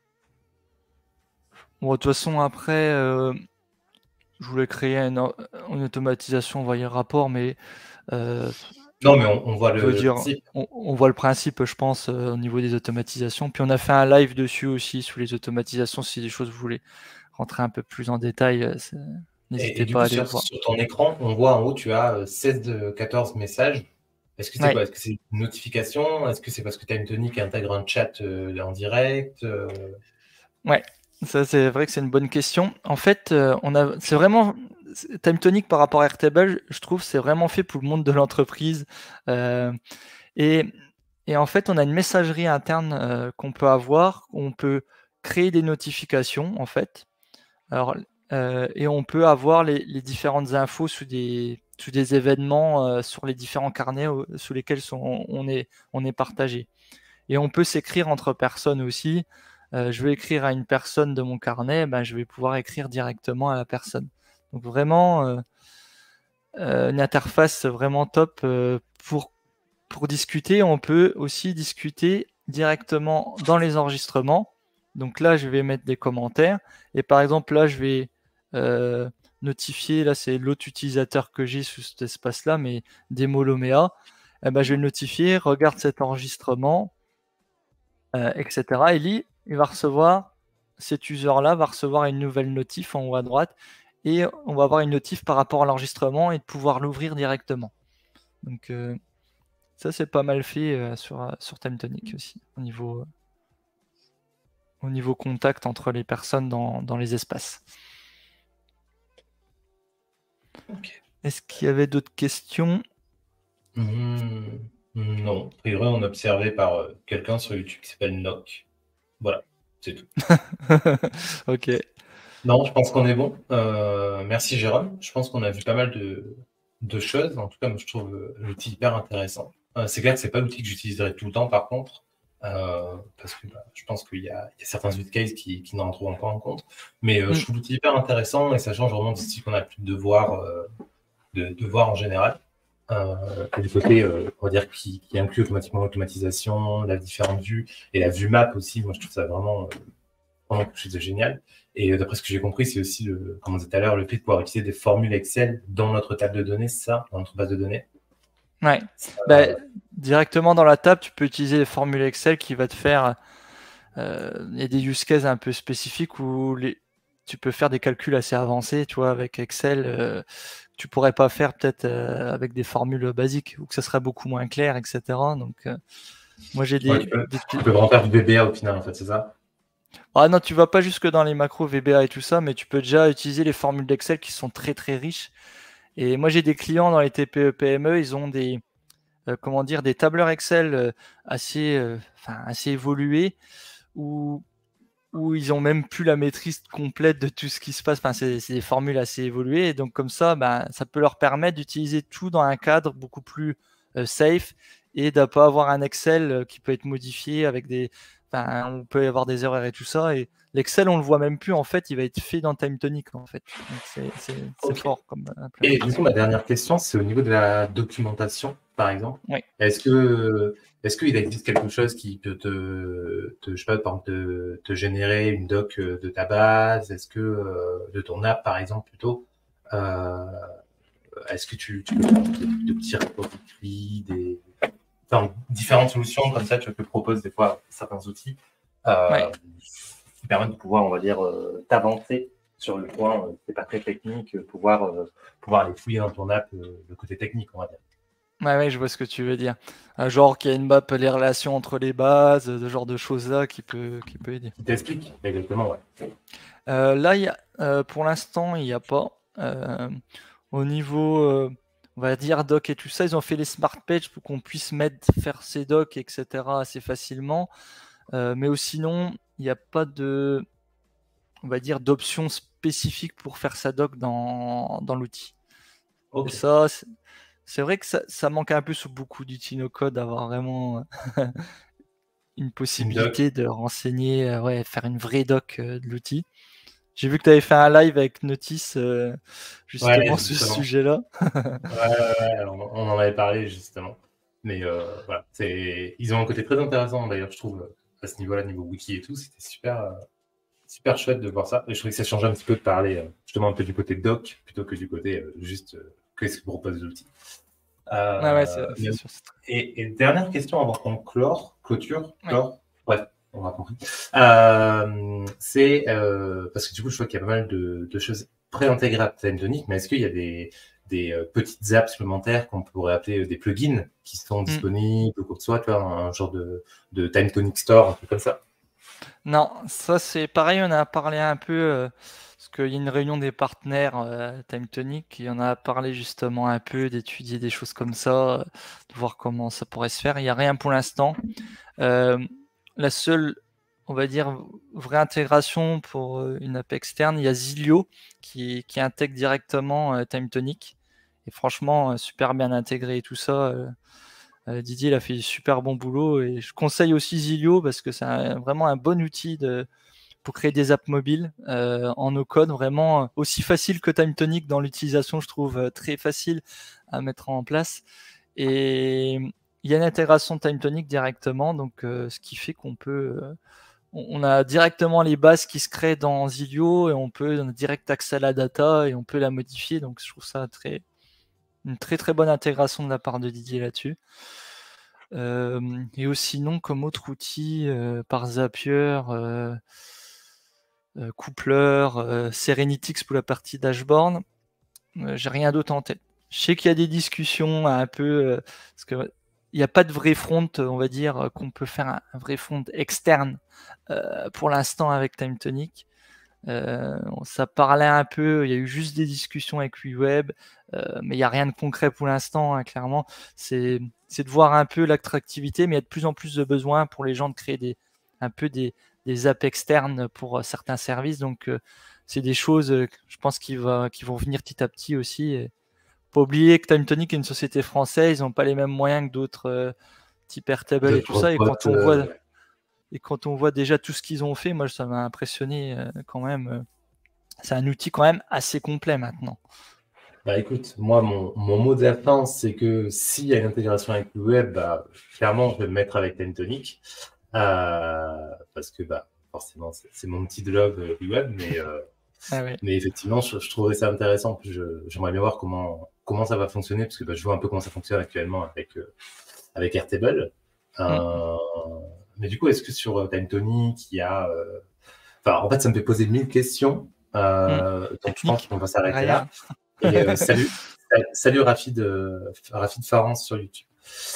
Bon, de toute façon, après, euh... je voulais créer une, une automatisation, on va y rapport, mais... Euh... Non, mais on, on voit le, dire, le principe. On, on voit le principe, je pense, euh, au niveau des automatisations. Puis on a fait un live dessus aussi, sur les automatisations, si des choses vous voulez rentrer un peu plus en détail. N'hésitez pas coup, à aller sur, voir. Sur ton écran, on voit en haut, tu as seize de quatorze messages. Est-ce que c'est ouais. quoi? Est-ce que c'est une notification? Est-ce que c'est parce que TimeTonic intègre un chat euh, en direct euh... Ouais, ça c'est vrai que c'est une bonne question. En fait, euh, on a, c'est vraiment TimeTonic par rapport à Airtable, je trouve, c'est vraiment fait pour le monde de l'entreprise. Euh, et, et en fait, on a une messagerie interne euh, qu'on peut avoir, on peut créer des notifications en fait. Alors, euh, et on peut avoir les, les différentes infos sous des, sous des événements euh, sur les différents carnets euh, sous lesquels sont, on, est, on est partagé. Et on peut s'écrire entre personnes aussi. Euh, je vais écrire à une personne de mon carnet, ben, je vais pouvoir écrire directement à la personne. Donc vraiment, euh, euh, une interface vraiment top euh, pour, pour discuter. On peut aussi discuter directement dans les enregistrements. Donc là, je vais mettre des commentaires. Et par exemple, là, je vais euh, notifier, là, c'est l'autre utilisateur que j'ai sous cet espace-là, mais Demolomea. Eh ben, je vais le notifier, regarde cet enregistrement. euh, et cetera. Et lui, il va recevoir, cet user-là va recevoir une nouvelle notif en haut à droite, et on va avoir une notif par rapport à l'enregistrement et de pouvoir l'ouvrir directement. Donc euh, ça, c'est pas mal fait euh, sur, euh, sur TimeTonic aussi, au niveau, euh, au niveau contact entre les personnes dans, dans les espaces. Ok. Est-ce qu'il y avait d'autres questions? Mmh, non. A priori, on observait par euh, quelqu'un sur YouTube qui s'appelle Nock. Voilà, c'est tout. Ok. Non, je pense qu'on est bon. Euh, merci Jérôme. Je pense qu'on a vu pas mal de, de choses. En tout cas, moi, je trouve euh, l'outil hyper intéressant. Euh, c'est clair que c'est pas l'outil que j'utiliserai tout le temps, par contre, euh, parce que bah, je pense qu'il y a, il y a certains use cases qui, qui n'en rentreront pas en compte. Mais euh, Mm. je trouve l'outil hyper intéressant et ça change vraiment du style qu'on a plus de devoirs, euh, de, de voir en général. Euh, du côté, euh, on va dire, qui, qui inclut automatiquement l'automatisation, la différente vue et la vue map aussi. Moi, je trouve ça vraiment, euh, vraiment quelque chose de génial. Et euh, d'après ce que j'ai compris, c'est aussi, le, comme on disait tout à l'heure, le fait de pouvoir utiliser des formules Excel dans notre table de données, c'est ça, dans notre base de données. Ouais. Ça, Bah, euh, directement dans la table, tu peux utiliser les formules Excel qui va te faire. Euh, il y a des use cases un peu spécifiques où les, tu peux faire des calculs assez avancés, tu vois, avec Excel. Euh, tu pourrais pas faire peut-être euh, avec des formules basiques ou que ça serait beaucoup moins clair, et cetera. Donc, euh, moi j'ai ouais, des, tu, peux, des tu peux vraiment faire du V B A au final, en fait, c'est ça. Ah non, tu vas pas jusque dans les macros V B A et tout ça, mais tu peux déjà utiliser les formules d'Excel qui sont très très riches. Et moi j'ai des clients dans les T P E P M E, ils ont des euh, comment dire des tableurs Excel euh, assez euh, enfin assez évolués où où ils ont même plus la maîtrise complète de tout ce qui se passe. Enfin, c'est c'est des formules assez évoluées. Et donc, comme ça, ben, ça peut leur permettre d'utiliser tout dans un cadre beaucoup plus euh, safe et de ne pas avoir un Excel euh, qui peut être modifié avec des. Enfin, on peut y avoir des erreurs et tout ça. Et l'Excel, on le voit même plus. En fait, il va être fait dans TimeTonic. En fait. Donc, c'est c'est- c'est Ok. fort comme Et du implémentation. coup, ma dernière question, c'est au niveau de la documentation, par exemple. Oui. Est-ce que, est-ce qu'il existe quelque chose qui peut te, te je sais pas, par exemple, te, te générer une doc euh, de ta base? Est-ce que, euh, de ton app, par exemple, plutôt? Euh, est-ce que tu, tu peux faire de, de petits repositories, des, enfin, différentes solutions comme ça, tu vois, que proposent des fois certains outils, euh, Ouais. qui permettent de pouvoir, on va dire, euh, t'avancer sur le point, euh, c'est pas très technique, euh, pouvoir, euh, pouvoir aller fouiller dans ton app euh, le côté technique, on va dire. Ouais, ouais, je vois ce que tu veux dire. Un genre qu'il y a une map, les relations entre les bases, ce genre de choses-là qui peut, qui peut aider. Qui t'explique exactement, ouais. Euh, là, il y a, euh, pour l'instant, il n'y a pas. Euh, au niveau, euh, on va dire, doc et tout ça, ils ont fait les smart pages pour qu'on puisse mettre, faire ces docs, et cetera assez facilement. Euh, mais sinon, il n'y a pas de, on va dire, d'option spécifique pour faire sa doc dans, dans l'outil. Et Ok. ça, c'est- c'est vrai que ça, ça manque un peu sous beaucoup d'outils no-code d'avoir vraiment une Une doc. possibilité de renseigner, euh, ouais, faire une vraie doc euh, de l'outil. J'ai vu que tu avais fait un live avec Notice euh, Ouais, justement sur ce justement. sujet-là. Ouais, ouais, ouais, on, on en avait parlé justement. Mais euh, voilà, c'est, ils ont un côté très intéressant d'ailleurs, je trouve, à ce niveau-là, niveau wiki et tout. C'était super, euh, super chouette de voir ça. Et je trouvais que ça changeait un petit peu de parler euh, justement un peu du côté doc plutôt que du côté euh, juste euh, qu'est-ce que propose l'outil. Ouais, ouais, c'est Euh, c'est sûr. c'est très- et, et dernière question avant qu'on clore, clôture, Ouais. clore, bref, on va compris. Euh, c'est euh, parce que du coup, je vois qu'il y a pas mal de, de choses pré-intégrées à TimeTonic, mais est-ce qu'il y a des, des euh, petites apps supplémentaires qu'on pourrait appeler euh, des plugins qui sont Mm. disponibles ou quoi que ce soit, tu vois, un, genre de, de TimeTonic Store, un truc comme ça? Non, ça c'est pareil, on a parlé un peu, euh, parce qu'il y a une réunion des partenaires euh, TimeTonic, et on a parlé justement un peu d'étudier des choses comme ça, euh, de voir comment ça pourrait se faire. Il n'y a rien pour l'instant. Euh, la seule, on va dire, vraie intégration pour euh, une app externe, il y a Zilio qui, qui intègre directement euh, TimeTonic. Et franchement, euh, super bien intégré et tout ça. euh, euh, Didier, il a fait du super bon boulot. Et je conseille aussi Zilio parce que c'est un- vraiment un bon outil de, pour créer des apps mobiles euh, en no-code. Vraiment euh, aussi facile que TimeTonic dans l'utilisation, je trouve euh, très facile à mettre en place. Et il y a une intégration de TimeTonic directement, donc euh, ce qui fait qu'on peut, euh, on on a directement les bases qui se créent dans Zilio et on peut on a direct accès à la data et on peut la modifier. Donc je trouve ça très, une très très bonne intégration de la part de Didier là-dessus. Euh, et aussi, sinon, comme autre outil, euh, par Zapier, euh, euh, Coupler, euh, Serenitix pour la partie dashboard, euh, j'ai rien d'autre en tête. Je sais qu'il y a des discussions un peu, euh, parce que il n'y a pas de vrai front, on va dire, qu'on peut faire un, un vrai front externe euh, pour l'instant avec TimeTonic. Euh, ça parlait un peu, il y a eu juste des discussions avec WeWeb, euh, mais il n'y a rien de concret pour l'instant, hein, clairement. C'est de voir un peu l'attractivité, mais il y a de plus en plus de besoins pour les gens de créer des, un peu des, des apps externes pour euh, certains services. Donc, euh, c'est des choses, euh, je pense, qui, va, qui vont venir petit à petit aussi. Et pas oublier que TimeTonic est une société française, ils n'ont pas les mêmes moyens que d'autres euh, type Airtable et tout ça. Et quand on voit... Et quand on voit déjà tout ce qu'ils ont fait, moi, ça m'a impressionné euh, quand même. Euh, c'est un outil quand même assez complet maintenant. Bah écoute, moi, mon, mon mot de la fin, c'est que s'il y a une intégration avec le web, bah, clairement, je vais me mettre avec TimeTonic. Euh, parce que bah, forcément, c'est mon petit job euh, du web, mais, euh, ah ouais. mais effectivement, je, je trouverais ça intéressant. J'aimerais bien voir comment, comment ça va fonctionner, parce que bah, je vois un peu comment ça fonctionne actuellement avec, euh, avec Airtable. Euh, mm. Mais du coup, est-ce que sur TimeTonic, il y a... Euh... Enfin, en fait, ça me fait poser mille questions. Euh, mm. Donc, je pense qu'on va s'arrêter là. Et euh, salut, salut Rafid, euh, Rafid Farance sur YouTube.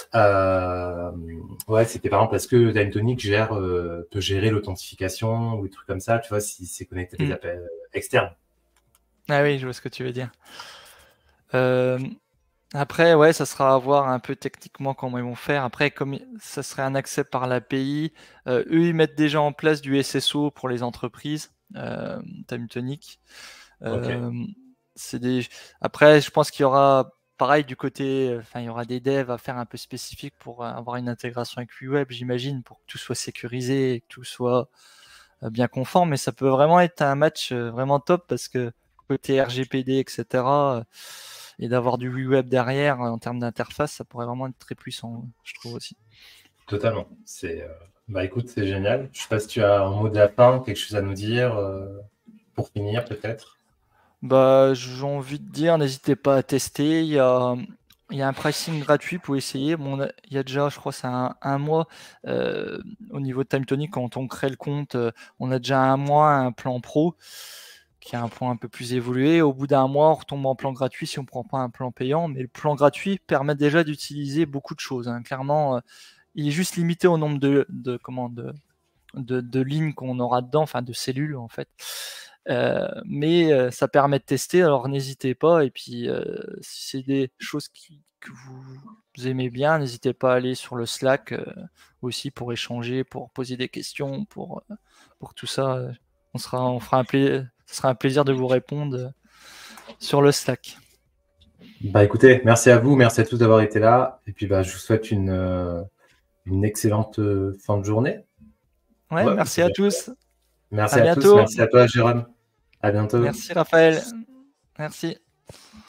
Euh, ouais, c'était par exemple parce que TimeTonic gère, euh, peut gérer l'authentification ou des trucs comme ça, tu vois, si c'est connecté à des mm. appels externes. Ah oui, je vois ce que tu veux dire. Euh, après, ouais, ça sera à voir un peu techniquement comment ils vont faire. Après, comme ça serait un accès par l'A P I, euh, eux, ils mettent déjà en place du S S O pour les entreprises, euh, TimeTonic. Euh, okay. C'est des... Après, je pense qu'il y aura, pareil, du côté, enfin, il y aura des devs à faire un peu spécifiques pour avoir une intégration avec WeWeb, j'imagine, pour que tout soit sécurisé et que tout soit bien conforme. Mais ça peut vraiment être un match vraiment top parce que côté R G P D, et cetera, et d'avoir du WeWeb derrière en termes d'interface, ça pourrait vraiment être très puissant, je trouve aussi. Totalement. C'est, euh... bah écoute, c'est génial. Je sais pas si tu as un mot de la fin, quelque chose à nous dire euh, pour finir peut-être. Bah, j'ai envie de dire, n'hésitez pas à tester. Il y a, il y a un pricing gratuit pour essayer. Bon, il y a déjà, je crois, c'est un, un mois euh, au niveau de TimeTonic, quand on crée le compte, euh, on a déjà un mois un plan pro qui a un plan un peu plus évolué. Au bout d'un mois, on retombe en plan gratuit si on ne prend pas un plan payant. Mais le plan gratuit permet déjà d'utiliser beaucoup de choses. Hein. Clairement, euh, il est juste limité au nombre de, de, comment, de, de, de lignes qu'on aura dedans, enfin de cellules en fait. Euh, mais euh, ça permet de tester, alors n'hésitez pas. Et puis, euh, si c'est des choses qui, que vous, vous aimez bien, n'hésitez pas à aller sur le Slack euh, aussi pour échanger, pour poser des questions, pour, pour tout ça. On sera, on fera un plaisir, ce sera un plaisir de vous répondre sur le Slack. Bah écoutez, merci à vous, merci à tous d'avoir été là. Et puis bah, je vous souhaite une, euh, une excellente euh, fin de journée. Ouais, ouais merci à tous. Merci à, à bientôt. tous, merci à toi Jérôme. À bientôt. Merci Raphaël. Merci.